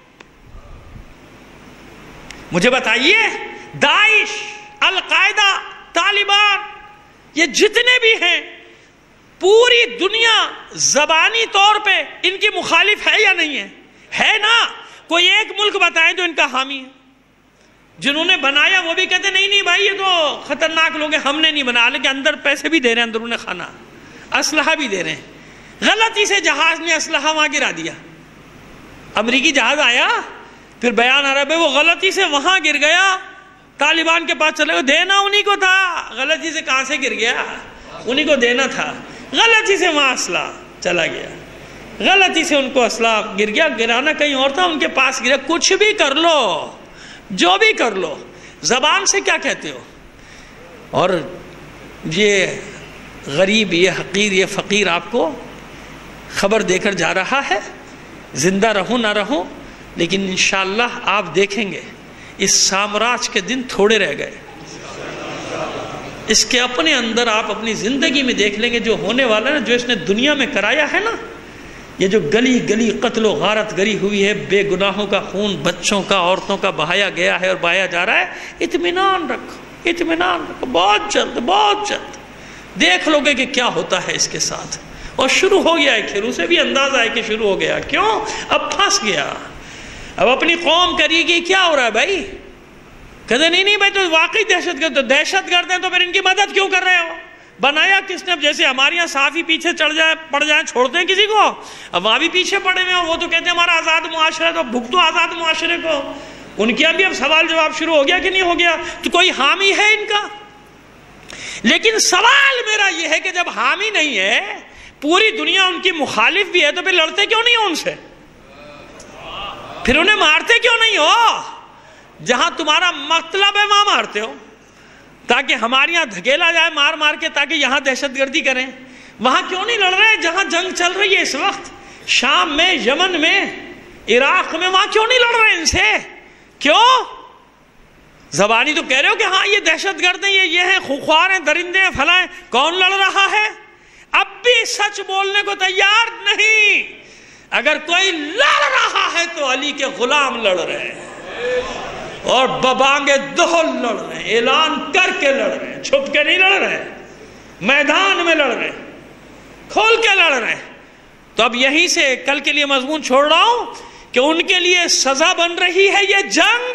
مجھے بتائیے داعش، القاعدہ، طالبان، یہ جتنے بھی ہیں، پوری دنیا زبانی طور پہ ان کی مخالف ہے یا نہیں ہے؟ ہے نا؟ کوئی ایک ملک بتائیں جو ان کا حامی ہے؟ جنہوں نے بنایا وہ بھی کہتے نہیں نہیں بھائی یہ تو خطرناک لوگ ہیں، ہم نے نہیں بنایا، لیکن اندر پیسے بھی دے رہے ہیں، اندرون خانہ اسلحہ بھی دے رہے ہیں۔ غلطی سے جہاز نے اسلحہ وہاں گرا دیا، امریکی جہاز آیا، پھر بیان آ رہا ہے وہ غلطی سے وہاں گر گیا، طالبان کے پاس چلے گئے، دینا انہی کو تھا، غلطی سے کہاں سے گر گیا، انہی کو دینا تھا، غلطی سے وہاں اسلحہ چلا گیا، غلطی سے ان کو اسلحہ گر گیا، گرانا کہیں اور تھا، ان کے پاس گرا۔ کچھ بھی کر لو، جو بھی کر لو، زبان سے کیا کہتے ہو؟ اور یہ غریب، یہ حقیر، یہ فقیر آپ کو خبر دے کر جا رہا ہے، زندہ رہوں نہ رہوں، لیکن انشاءاللہ آپ دیکھیں گے اس سامراج کے دن تھوڑے رہ گئے، اس کے اپنے اندر آپ اپنی زندگی میں دیکھ لیں گے جو ہونے والا ہے، جو اس نے دنیا میں کرایا ہے نا، یہ جو گلی گلی قتل و غارت گری ہوئی ہے، بے گناہوں کا خون بچوں کا عورتوں کا بہایا گیا ہے اور بہایا جا رہا ہے، اطمینان رکھو، اطمینان رکھو، بہت جلد بہت جلد دیکھ لو گے کہ کیا ہوتا ہے اس کے ساتھ۔ اور شروع ہو گیا ہے، کھیرو سے بھی اندازہ ہے کہ شروع ہو گیا، کیوں؟ اب پھنس گیا، اب اپنی قوم کرے گی، کیا ہو رہا ہے بھائی؟ کہتے نہیں نہیں بھائی تو واقعی دہشت گرد، تو دہشت گرد ہیں تو پھر ان کی مدد کیوں کر رہے ہو؟ بنایا کس نے؟ اب جیسے ہمارے یہاں صحافی پیچھے چڑھ جائے پڑ جائیں چھوڑتے ہیں کسی کو، اب وہاں بھی پیچھے پڑے ہوئے ہیں، وہ تو کہتے ہیں ہمارا آزاد معاشرہ، تو بھگتو آزاد معاشرے کو، ان کے بھی اب سوال جواب شروع ہو گیا کہ نہیں ہو گیا؟ تو کوئی حامی ہے ان کا؟ لیکن سوال میرا یہ ہے کہ جب حامی نہیں ہے، پوری دنیا ان کی مخالف بھی ہے، تو پھر لڑتے کیوں نہیں ہو ان سے؟ پھر انہیں مارتے کیوں نہیں ہو؟ جہاں تمہارا مطلب ہے وہاں مارتے ہو، تاکہ ہمارے یہاں دھکیلا جائے مار مار کے، تاکہ یہاں دہشت گردی کریں۔ وہاں کیوں نہیں لڑ رہے جہاں جنگ چل رہی ہے اس وقت؟ شام میں، یمن میں، عراق میں، وہاں کیوں نہیں لڑ رہے ان سے؟ کیوں؟ زبانی تو کہہ رہے ہو کہ ہاں یہ دہشت گرد ہیں، یہ یہ ہیں، خوخوار ہیں، درندے ہیں، فلاں ہیں، کون لڑ رہا ہے؟ اب بھی سچ بولنے کو تیار نہیں۔ اگر کوئی لڑ رہا ہے تو علی کے غلام لڑ رہے ہیں، اور ببانگے دہل لڑ رہے ہیں، اعلان کر کے لڑ رہے ہیں، چھپ کے نہیں لڑ رہے ہیں، میدان میں لڑ رہے ہیں، کھول کے لڑ رہے ہیں۔ تو اب یہیں سے کل کے لیے مضمون چھوڑ رہا ہوں کہ ان کے لیے سزا بن رہی ہے یہ جنگ،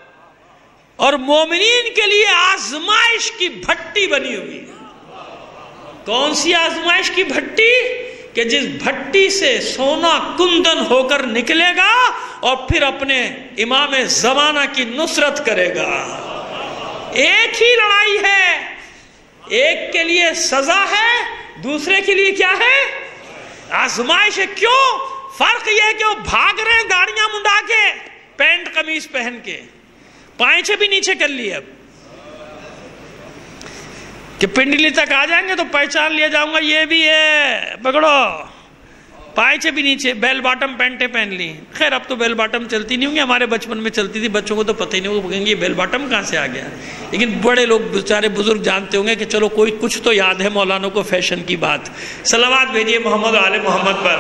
اور مومنین کے لیے آزمائش کی بھٹی بنی ہوئی ہے۔ کون سی آزمائش کی بھٹی؟ کہ جس بھٹی سے سونا کندن ہو کر نکلے گا اور پھر اپنے امام زمانہ کی نصرت کرے گا۔ ایک ہی لڑائی ہے، ایک کے لیے سزا ہے، دوسرے کے لیے کیا ہے؟ آزمائش ہے۔ کیوں؟ فرق یہ ہے کہ وہ بھاگ رہے ہیں داڑیاں منڈا کے، پینٹ قمیص پہن کے، پائچے بھی نیچے کر لیے، اب کہ پنڈلی تک آ جائیں گے تو پہچان لیا جاؤں گا یہ بھی ہے، پکڑو، پائچے بھی نیچے، بیل باٹم پینٹیں پہن لی۔ خیر اب تو بیل باٹم چلتی نہیں ہوں گی، ہمارے بچپن میں چلتی تھی، بچوں کو تو پتہ ہی نہیں ہوگا، کہیں گے یہ بیل باٹم کہاں سے آ گیا، لیکن بڑے لوگ بیچارے بزرگ جانتے ہوں گے کہ چلو کوئی کچھ تو یاد ہے مولانا کو فیشن کی بات۔ صلوات بھیجیے محمد و آل محمد پر۔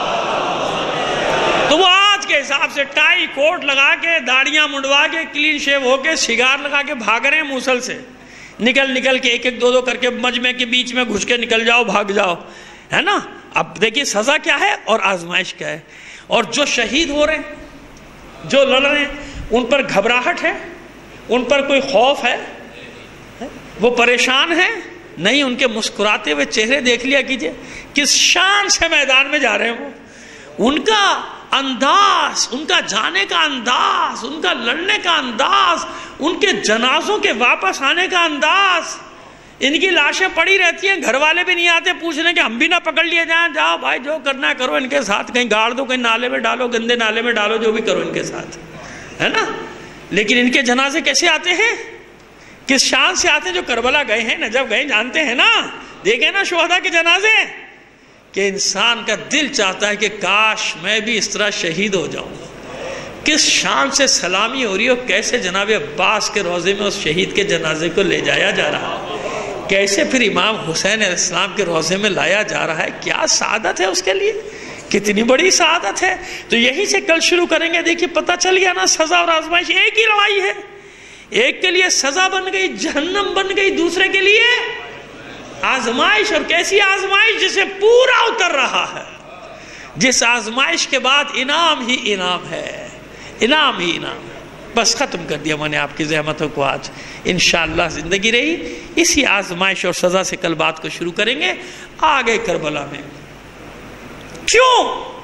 تو وہ آج کے حساب سے ٹائی کوٹ لگا کے، داڑیاں منڈوا کے، کلین شیو ہو کے، سگار لگا کے بھاگ رہے ہیں موصل سے، نکل نکل کے ایک ایک دو دو کر کے مجمع کے بیچ میں گھس کے نکل جاؤ، بھاگ جاؤ، ہے نا۔ اب دیکھیے سزا کیا ہے اور آزمائش کیا ہے۔ اور جو شہید ہو رہے ہیں، جو لڑ رہے ہیں، ان پر گھبراہٹ ہے، ان پر کوئی خوف ہے، وہ پریشان ہیں نہیں، ان کے مسکراتے ہوئے چہرے دیکھ لیا کیجئے، کس شان سے میدان میں جا رہے ہیں وہ، ان کا انداز، ان کا جانے کا انداز، ان کا لڑنے کا انداز، ان کے جنازوں کے واپس آنے کا انداز. ان کی لاشیں پڑی رہتی ہیں، گھر والے بھی نہیں آتے پوچھنے کہ ہم بھی نہ پکڑ لیے جائیں. جاؤ بھائی جو کرنا ہے کرو ان کے ساتھ، کہیں گاڑ دو، کہیں نالے میں ڈالو، گندے نالے میں ڈالو، جو بھی کرو ان کے ساتھ، ہے نا. لیکن ان کے جنازے کیسے آتے ہیں؟ کس شان سے آتے ہیں؟ جو کربلا گئے ہیں، نجف گئے، جانتے ہیں نا، دیکھیں نا شہداء کے جنازے، کہ انسان کا دل چاہتا ہے کہ کاش میں بھی اس طرح شہید ہو جاؤں. کس شان سے سلامی ہو رہی ہو، کیسے جناب عباس کے روضے میں اس شہید کے جنازے کو لے جایا جا رہا ہے، کیسے پھر امام حسین علیہ السلام کے روضے میں لایا جا رہا ہے. کیا سعادت ہے اس کے لیے، کتنی بڑی سعادت ہے. تو یہی سے کل شروع کریں گے. دیکھیے پتہ چل گیا نا، سزا اور آزمائش ایک ہی لڑائی ہے. ایک کے لیے سزا بن گئی، جہنم بن گئی، دوسرے کے لیے آزمائش. اور کیسی آزمائش؟ جسے پورا اتر رہا ہے، جس آزمائش کے بعد انعام ہی انعام ہے، انعام ہی انعام ہے. بس ختم کر دیا میں نے آپ کی زحمتوں کو. آج انشاءاللہ زندگی رہی اسی آزمائش اور سزا سے کل بات کو شروع کریں گے. آگے کربلا میں کیوں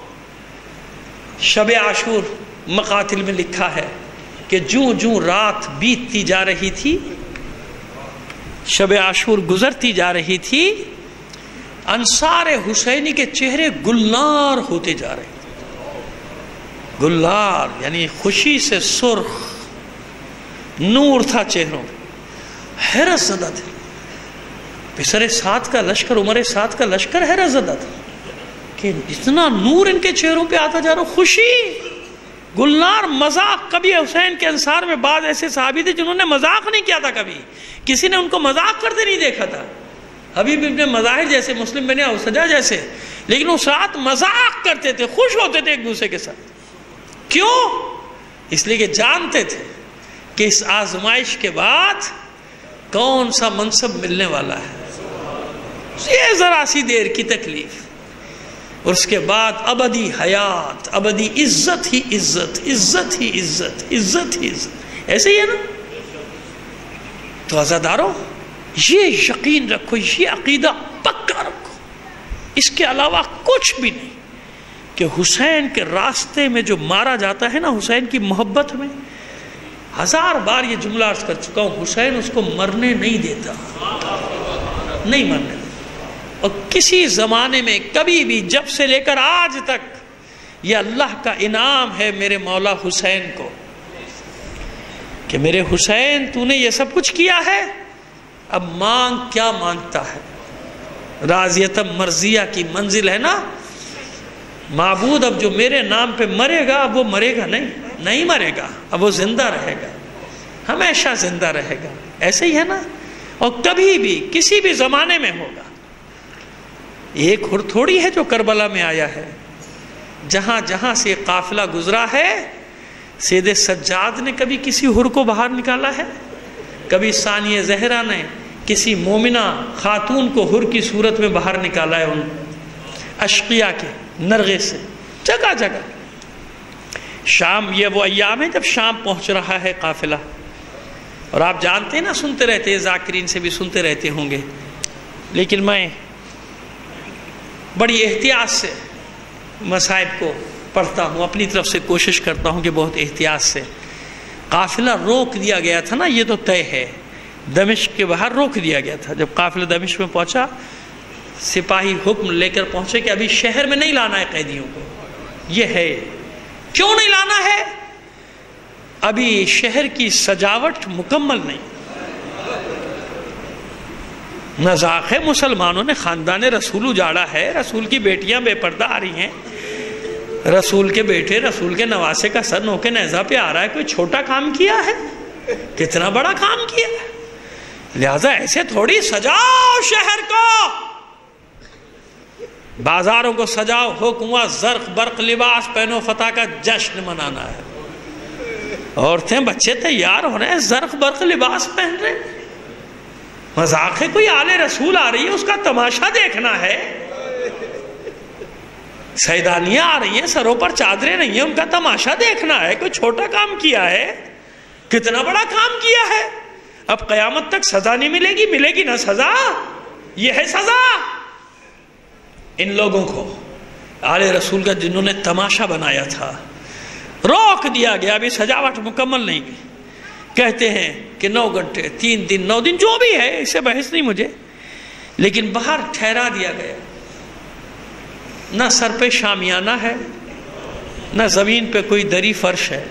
شب عاشور مقاتل میں لکھا ہے کہ جوں جوں رات بیتتی جا رہی تھی، شب عاشور گزرتی جا رہی تھی، انصار حسینی کے چہرے گلنار ہوتے جا رہے تھے. گلنار یعنی خوشی سے سرخ، نور تھا چہروں پہ. حیرت زدہ تھے. پسر سعد کا لشکر، عمر سعد کا لشکر حیرت زدہ تھا کہ اتنا نور ان کے چہروں پہ آتا جا رہا. خوشی، گلنار. مذاق کبھی حسین کے انصار میں بعض ایسے صحابی تھے جنہوں نے مذاق نہیں کیا تھا، کبھی کسی نے ان کو مذاق کرتے نہیں دیکھا تھا. حبیب ابن مظاہر جیسے، مسلم بن اوسجہ جیسے، لیکن اس رات مذاق کرتے تھے، خوش ہوتے تھے ایک دوسرے کے ساتھ. کیوں؟ اس لیے کہ جانتے تھے کہ اس آزمائش کے بعد کون سا منصب ملنے والا ہے. یہ ذرا سی دیر کی تکلیف، اور اس کے بعد ابدی حیات، ابدی عزت ہی عزت، عزت ہی عزت، عزت ہی عزت. ایسے ہی ہے نا. تو عزادارو یہ یقین رکھو، یہ عقیدہ پکا رکھو، اس کے علاوہ کچھ بھی نہیں، کہ حسین کے راستے میں جو مارا جاتا ہے نا، حسین کی محبت میں، ہزار بار یہ جملہ عرض کر چکا ہوں، حسین اس کو مرنے نہیں دیتا، نہیں مرنے دیتا. اور کسی زمانے میں کبھی بھی، جب سے لے کر آج تک، یہ اللہ کا انعام ہے میرے مولا حسین کو کہ میرے حسین تو نے یہ سب کچھ کیا ہے، اب مانگ کیا مانگتا ہے. راضیۃ مرضیہ کی منزل ہے نا. معبود اب جو میرے نام پہ مرے گا، اب وہ مرے گا نہیں، نہیں مرے گا، اب وہ زندہ رہے گا، ہمیشہ زندہ رہے گا. ایسے ہی ہے نا. اور کبھی بھی کسی بھی زمانے میں ہوگا. ایک ہر تھوڑی ہے جو کربلا میں آیا ہے. جہاں جہاں سے قافلہ گزرا ہے، سید سجاد نے کبھی کسی ہر کو باہر نکالا ہے؟ کبھی ثانیہ زہرا نے کسی مومنہ خاتون کو ہر کی صورت میں باہر نکالا ہے؟ ان اشقیاء کے نرغے سے جگہ جگہ. شام، یہ وہ ایام ہے جب شام پہنچ رہا ہے قافلہ، اور آپ جانتے ہیں نا، سنتے رہتے ہیں، ذاکرین سے بھی سنتے رہتے ہوں گے، لیکن میں بڑی احتیاط سے مصائب کو پڑھتا ہوں، اپنی طرف سے کوشش کرتا ہوں کہ بہت احتیاط سے. قافلہ روک دیا گیا تھا نا، یہ تو طے ہے، دمشق کے باہر روک دیا گیا تھا. جب قافلہ دمشق میں پہنچا، سپاہی حکم لے کر پہنچے کہ ابھی شہر میں نہیں لانا ہے قیدیوں کو. یہ ہے کیوں نہیں لانا ہے؟ ابھی شہر کی سجاوٹ مکمل نہیں. مذاق ہے، مسلمانوں نے خاندان رسول اجاڑا ہے، رسول کی بیٹیاں بے پردہ آ رہی ہیں، رسول کے بیٹے، رسول کے نواسے کا سر نو کے نیزہ پہ آ رہا ہے. کوئی چھوٹا کام کیا ہے؟ کتنا بڑا کام کیا ہے. لہذا ایسے تھوڑی سجاؤ شہر کو، بازاروں کو سجاؤ، حکم ہوا زرق برق لباس پہنو، فتح کا جشن منانا ہے. عورتیں بچے تیار ہو رہے ہیں، زرق برق لباس پہن رہے ہیں. مذاق ہے؟ کوئی آل رسول آ رہی ہے، اس کا تماشا دیکھنا ہے. سیدانیاں آ رہی ہیں، سروں پر چادریں نہیں ہیں، ان کا تماشا دیکھنا ہے. کوئی چھوٹا کام کیا ہے؟ کتنا بڑا کام کیا ہے. اب قیامت تک سزا نہیں ملے گی؟ ملے گی نا سزا. یہ ہے سزا ان لوگوں کو آل رسول کا جنہوں نے تماشا بنایا تھا، روک دیا گیا، ابھی سجاوٹ مکمل نہیں کی. کہتے ہیں کہ نو گھنٹے تین دن نو دن جو بھی ہے، اسے بحث نہیں مجھے، لیکن باہر ٹھہرا دیا گیا. نہ سر پہ شامیانہ ہے، نہ زمین پہ کوئی دری فرش ہے.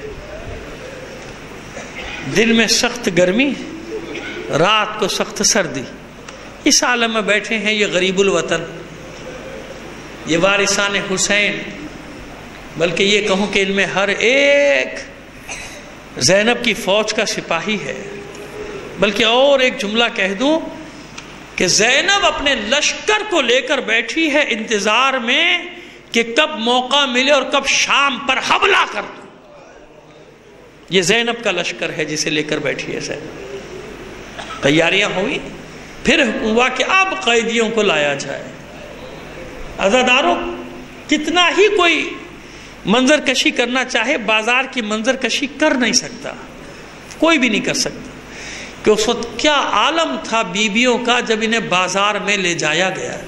دن میں سخت گرمی، رات کو سخت سردی. اس عالم میں بیٹھے ہیں یہ غریب الوطن، یہ وارثان حسین، بلکہ یہ کہوں کہ ان میں ہر ایک زینب کی فوج کا سپاہی ہے. بلکہ اور ایک جملہ کہہ دوں کہ زینب اپنے لشکر کو لے کر بیٹھی ہے انتظار میں کہ کب موقع ملے اور کب شام پر حملہ کر دوں. یہ زینب کا لشکر ہے جسے لے کر بیٹھی ہے زینب. تیاریاں ہوئی، پھر حکم ہوا کہ اب قیدیوں کو لایا جائے. عزاداروں، کتنا ہی کوئی منظر کشی کرنا چاہے، بازار کی منظر کشی کر نہیں سکتا، کوئی بھی نہیں کر سکتا. کہ اس وقت کیا عالم تھا بیبیوں کا جب انہیں بازار میں لے جایا گیا،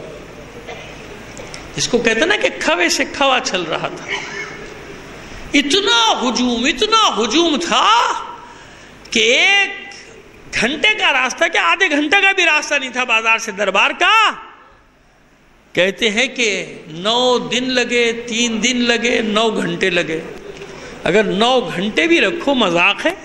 جس کو کہتے نا کہ کھوے سے کھوا چل رہا تھا. اتنا ہجوم اتنا ہجوم تھا کہ ایک گھنٹے کا راستہ، کہ آدھے گھنٹے کا بھی راستہ نہیں تھا بازار سے دربار کا. کہتے ہیں کہ نو دن لگے، تین دن لگے، نو گھنٹے لگے. اگر نو گھنٹے بھی رکھو مذاق ہے.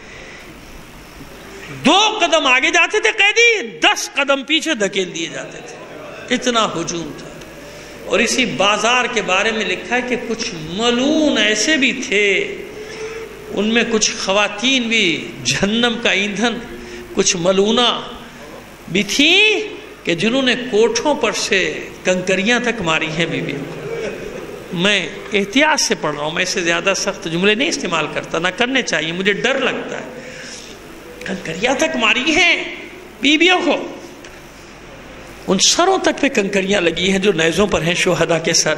دو قدم آگے جاتے تھے قیدی، دس قدم پیچھے دھکیل دیے جاتے تھے، اتنا ہجوم تھا. اور اسی بازار کے بارے میں لکھا ہے کہ کچھ ملعون ایسے بھی تھے، ان میں کچھ خواتین بھی جہنم کا ایندھن، کچھ ملعونہ بھی تھیں کہ جنہوں نے کوٹھوں پر سے کنکریاں تک ماری ہیں بیویوں کو. میں احتیاط سے پڑھ رہا ہوں، میں اس سے زیادہ سخت جملے نہیں استعمال کرتا، نہ کرنے چاہیے، مجھے ڈر لگتا ہے. کنکریاں تک ماری ہیں بیویوں کو، ان سروں تک پہ کنکریاں لگی ہیں جو نیزوں پر ہیں شہداء کے سر.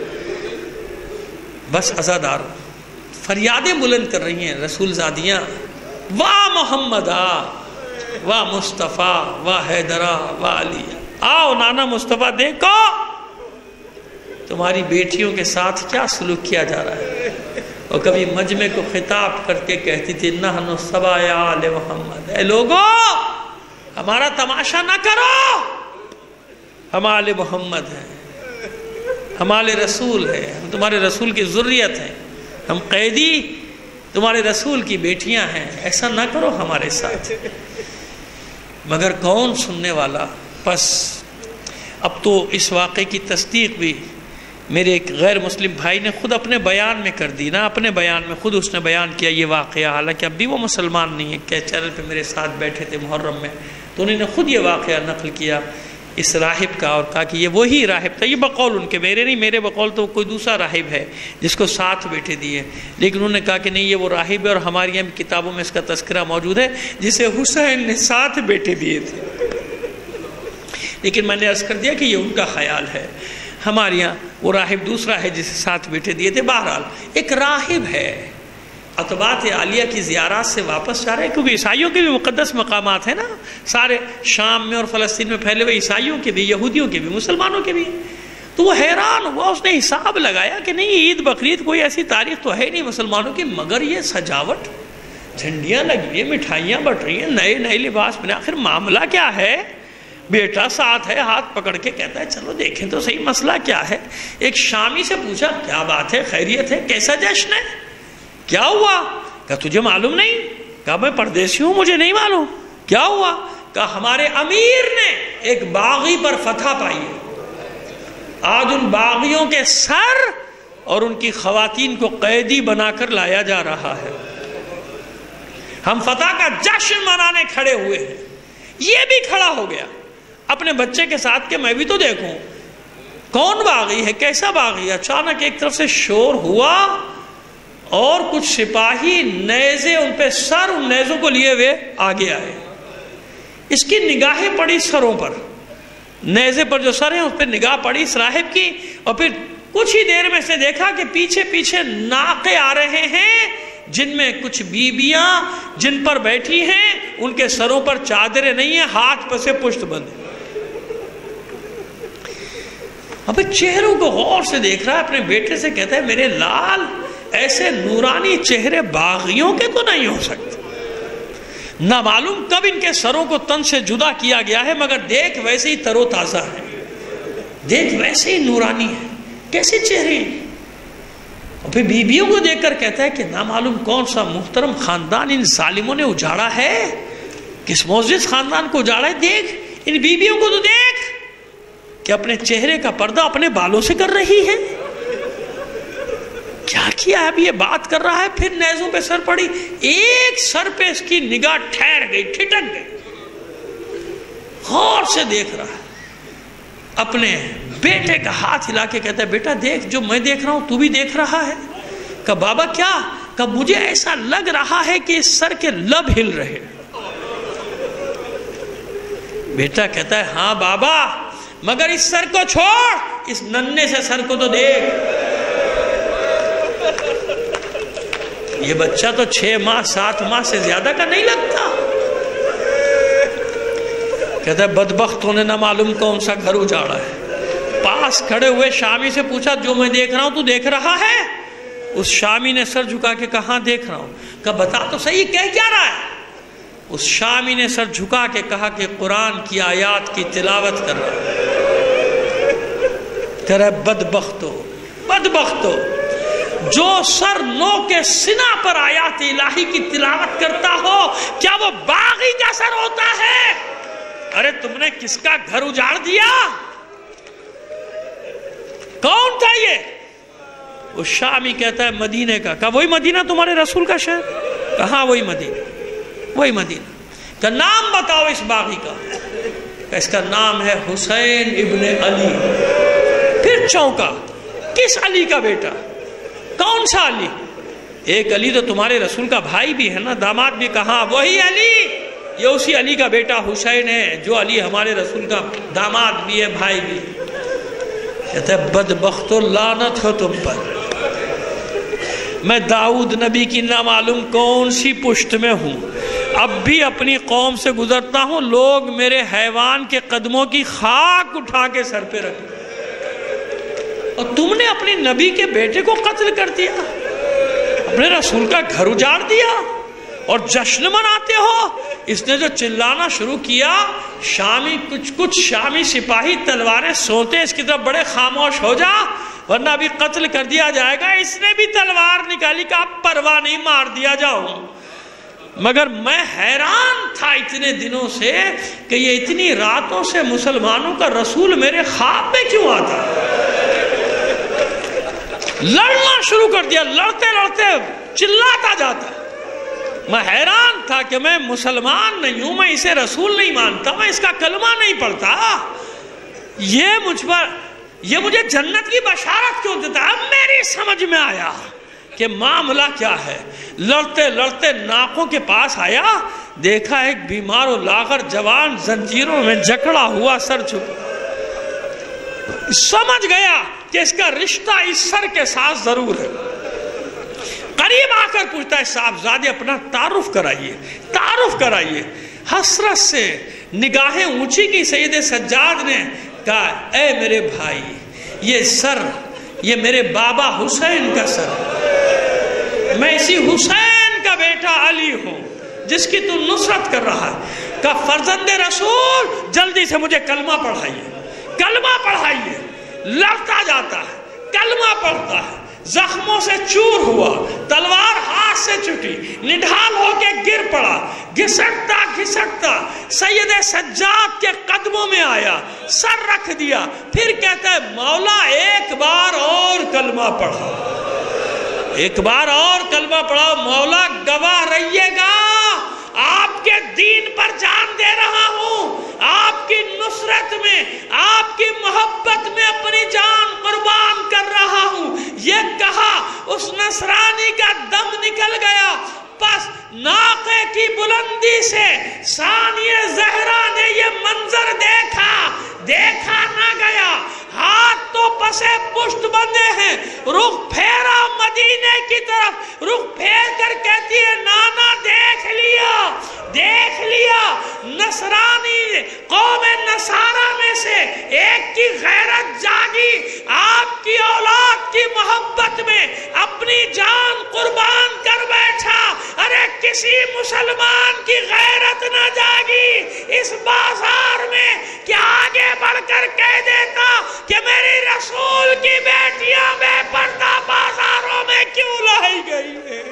بس عزاداروں فریادیں بلند کر رہی ہیں رسول زادیاں، واہ محمدہ، واہ مصطفیٰ، واہ حیدرہ، واہ علی. آؤ نانا مصطفیٰ، دیکھو تمہاری بیٹیوں کے ساتھ کیا سلوک کیا جا رہا ہے. اور کبھی مجمع کو خطاب کر کے کہتی تھی، نحن صبایا آل محمد، اے لوگو ہمارا تماشا نہ کرو، ہم آل محمد ہیں، ہم آل رسول ہیں، ہم تمہارے رسول کی ذریت ہیں، ہم قیدی تمہارے رسول کی بیٹیاں ہیں، ایسا نہ کرو ہمارے ساتھ. مگر کون سننے والا. پس اب تو اس واقعے کی تصدیق بھی میرے ایک غیر مسلم بھائی نے خود اپنے بیان میں کر دی نا، اپنے بیان میں خود اس نے بیان کیا یہ واقعہ، حالانکہ اب بھی وہ مسلمان نہیں ہے. کہ چینل پہ میرے ساتھ بیٹھے تھے محرم میں، تو انہوں نے خود یہ واقعہ نقل کیا اس راہب کا، اور کہا کہ یہ وہی راہب تھا. یہ بقول ان کے، میرے نہیں، میرے بقول تو کوئی دوسرا راہب ہے جس کو ساتھ بیٹھے دیے. لیکن انہوں نے کہا کہ نہیں، یہ وہ راہب ہے، اور ہماری یہاں کتابوں میں اس کا تذکرہ موجود ہے جسے حسین نے ساتھ بیٹھے دیے تھے. لیکن میں نے عرض کر دیا کہ یہ ان کا خیال ہے، ہمارے یہاں وہ راہب دوسرا ہے جسے ساتھ بیٹھے دیے تھے. بہرحال ایک راہب ہے، عتبات عالیہ کی زیارات سے واپس جا رہے ہیں، کیونکہ عیسائیوں کے بھی مقدس مقامات ہیں نا سارے شام میں اور فلسطین میں پھیلے ہوئے، عیسائیوں کے بھی، یہودیوں کے بھی، مسلمانوں کے بھی. تو وہ حیران ہوا، اس نے حساب لگایا کہ نہیں، عید بقرعید کوئی ایسی تاریخ تو ہے نہیں مسلمانوں کی، مگر یہ سجاوٹ، جھنڈیاں لگی ہیں، مٹھائیاں بٹ رہی ہیں، نئے نئے لباس میں، آخر معاملہ کیا ہے. بیٹا ساتھ ہے، ہاتھ پکڑ کے کہتا ہے چلو دیکھیں تو صحیح مسئلہ کیا ہے. ایک شامی سے پوچھا کیا بات ہے، خیریت ہے، کیسا جشن ہے، کیا ہوا؟ کہا تجھے معلوم نہیں؟ کہا میں پردیسی ہوں، مجھے نہیں معلوم. کیا ہوا؟ کہا ہمارے امیر نے ایک باغی پر فتح پائی ہے، آج ان باغیوں کے سر اور ان کی خواتین کو قیدی بنا کر لایا جا رہا ہے. ہم فتح کا جشن منانے کھڑے ہوئے ہیں. یہ بھی کھڑا ہو گیا اپنے بچے کے ساتھ کہ میں بھی تو دیکھوں کون باغی ہے، کیسا باغی ہے. اچانک ایک طرف سے شور ہوا اور کچھ سپاہی نیزے ان پہ سر، ان نیزوں کو لیے ہوئے آگے آئے. اس کی نگاہیں پڑی سروں پر، نیزے پر جو سر ہیں اس پہ نگاہ پڑی اس راہب کی، اور پھر کچھ ہی دیر میں سے دیکھا کہ پیچھے پیچھے ناقے آ رہے ہیں جن میں کچھ بیبیاں جن پر بیٹھی ہیں ان کے سروں پر چادریں نہیں ہیں، ہاتھ پر سے پشت بند. ابھی چہروں کو غور سے دیکھ رہا ہے، اپنے بیٹے سے کہتا ہے میرے لال ایسے نورانی چہرے باغیوں کے تو نہیں ہو سکتے، نہ معلوم کب ان کے سروں کو تن سے جدا کیا گیا ہے، مگر دیکھ ویسے ہی تر و تازہ ہے، دیکھ ویسے ہی نورانی ہے، کیسے چہرے ہیں۔ اور پھر بیویوں کو دیکھ کر کہتا ہے کہ نہ معلوم کون سا محترم خاندان ان ظالموں نے اجاڑا ہے، کس معزز خاندان کو اجاڑا ہے، دیکھ ان بیویوں کو تو دیکھ کہ اپنے چہرے کا پردہ اپنے بالوں سے کر رہی ہے۔ کیا کیا اب یہ بات کر رہا ہے، پھر نیزوں پہ سر پڑی، ایک سر پہ اس کی نگاہ ٹھہر گئی، ٹھٹک گئی، غور سے دیکھ رہا ہے، اپنے بیٹے کا ہاتھ ہلا کے کہتا ہے بیٹا دیکھ جو میں دیکھ رہا ہوں تو بھی دیکھ رہا ہے؟ کہ بابا کیا؟ کہ مجھے ایسا لگ رہا ہے کہ اس سر کے لب ہل رہے۔ بیٹا کہتا ہے ہاں بابا، مگر اس سر کو چھوڑ، اس ننھے سے سر کو تو دیکھ۔ یہ بچہ تو چھ ماہ سات ماہ سے زیادہ کا نہیں لگتا۔ کہتا ہے بدبختوں نے نہ معلوم کون سا گھر اجاڑا ہے۔ پاس کھڑے ہوئے شامی سے پوچھا جو میں دیکھ رہا ہوں تو دیکھ رہا ہے؟ اس شامی نے سر جھکا کے کہاں دیکھ رہا ہوں۔ کہا بتا تو صحیح کہہ کیا رہا ہے؟ اس شامی نے سر جھکا کے کہا کہ قرآن کی آیات کی تلاوت کر رہا ہے۔ کہہ رہا ہے بدبختو بدبختو، جو سر نو کے سنا پر آیات الہی کی تلاوت کرتا ہو کیا وہ باغی کا سر ہوتا ہے؟ ارے تم نے کس کا گھر اجاڑ دیا؟ کون تھا یہ؟ وہ شامی کہتا ہے مدینے کا۔ کہا وہی مدینہ تمہارے رسول کا شہر؟ کہاں وہی مدینہ، وہی مدینہ۔ کہ نام بتاؤ اس باغی کا؟ کہ اس کا نام ہے حسین ابن علی۔ پھر چونکا، کس علی کا بیٹا؟ کون سا علی؟ ایک علی تو تمہارے رسول کا بھائی بھی ہے نا، داماد بھی۔ کہاں وہی علی، یہ اسی علی کا بیٹا حسین ہے جو علی ہمارے رسول کا داماد بھی ہے، بھائی بھی ہے۔ کہتا ہے بدبختو لعنت ہو تم پر، میں داؤد نبی کی نہ معلوم کون سی پشت میں ہوں، اب بھی اپنی قوم سے گزرتا ہوں، لوگ میرے حیوان کے قدموں کی خاک اٹھا کے سر پہ رکھ، اور تم نے اپنی نبی کے بیٹے کو قتل کر دیا، اپنے رسول کا گھر اجاڑ دیا اور جشن مناتے ہو۔ اس نے جو چلانا شروع کیا، شامی کچھ کچھ شامی سپاہی تلواریں سوتے اس کی طرف بڑے خاموش ہو جا ورنہ ابھی قتل کر دیا جائے گا۔ اس نے بھی تلوار نکالی کہ اب پرواہ نہیں، مار دیا جاؤں۔ مگر میں حیران تھا اتنے دنوں سے کہ یہ اتنی راتوں سے مسلمانوں کا رسول میرے خواب میں کیوں آتا؟ لڑنا شروع کر دیا، لڑتے لڑتے چلاتا جاتا۔ میں حیران تھا کہ میں مسلمان نہیں ہوں، میں اسے رسول نہیں مانتا، میں اس کا کلمہ نہیں پڑھتا، یہ مجھ پر یہ مجھے جنت کی بشارت کیوں دیتا؟ اب میری سمجھ میں آیا کہ معاملہ کیا ہے۔ لڑتے لڑتے ناکوں کے پاس آیا، دیکھا ایک بیمار و لاغر جوان زنجیروں میں جکڑا ہوا سر جھکا۔ سمجھ گیا کہ اس کا رشتہ اس سر کے ساتھ ضرور ہے۔ قریب آ کر پوچھتا ہے صاحبزادے اپنا تعارف کرائیے، تعارف کرائیے۔ حسرت سے نگاہیں اونچی کی سید سجاد نے کہا اے میرے بھائی، یہ سر یہ میرے بابا حسین کا سر ہے، میں اسی حسین کا بیٹا علی ہوں جس کی تو نصرت کر رہا ہے۔ کہا فرزند رسول جلدی سے مجھے کلمہ پڑھائیے، کلمہ پڑھائیے۔ لڑتا جاتا ہے، کلمہ پڑھتا ہے، زخموں سے چور ہوا، تلوار ہاتھ سے چھٹی، نڈھال ہو کے گر پڑا، گھسٹتا گھسٹتا سید سجاد کے قدموں میں آیا، سر رکھ دیا، پھر کہتا ہے مولا ایک بار اور کلمہ پڑھا، ایک بار اور کلمہ پڑھا، مولا گواہ رہیے گا آپ کے دین پر جان دے رہا ہوں، آپ کی نصرت میں، آپ کی محبت میں اپنی جان قربان کر رہا ہوں۔ یہ کہا اس نصرانی کا دم نکل گیا، پس ناقے کی بلندی سے ثانیہ زہرا نے یہ منظر دیکھا، دیکھا نہ گیا، ہاتھ تو پسے پشت بندے ہیں، رخ پھیرا مدینے کی طرف، رخ پھیر کر کہتی ہے نانا دیکھ لیا، دیکھ لیا، نصرانی قوم نصارہ میں سے ایک کی غیرت جاگ جاگی، آپ کی اولاد کی محبت میں اپنی جان قربان کر بیٹھا، ارے کسی مسلمان کی غیرت نہ جاگی اس بازار میں کہ آگے بڑھ کر کہہ دیتا کہ میری رسول کی بیٹیاں بے پردہ بازاروں میں کیوں لائی گئی ہے؟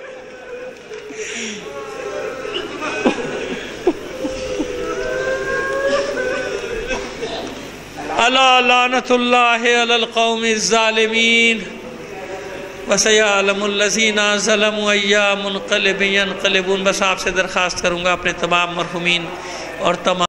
الا لعنت اللہ علی القوم الظالمین وسیعلم الذین ظلموا ای منقلب ینقلبون۔ بس آپ سے درخواست کروں گا اپنے تمام مرحومین اور تمام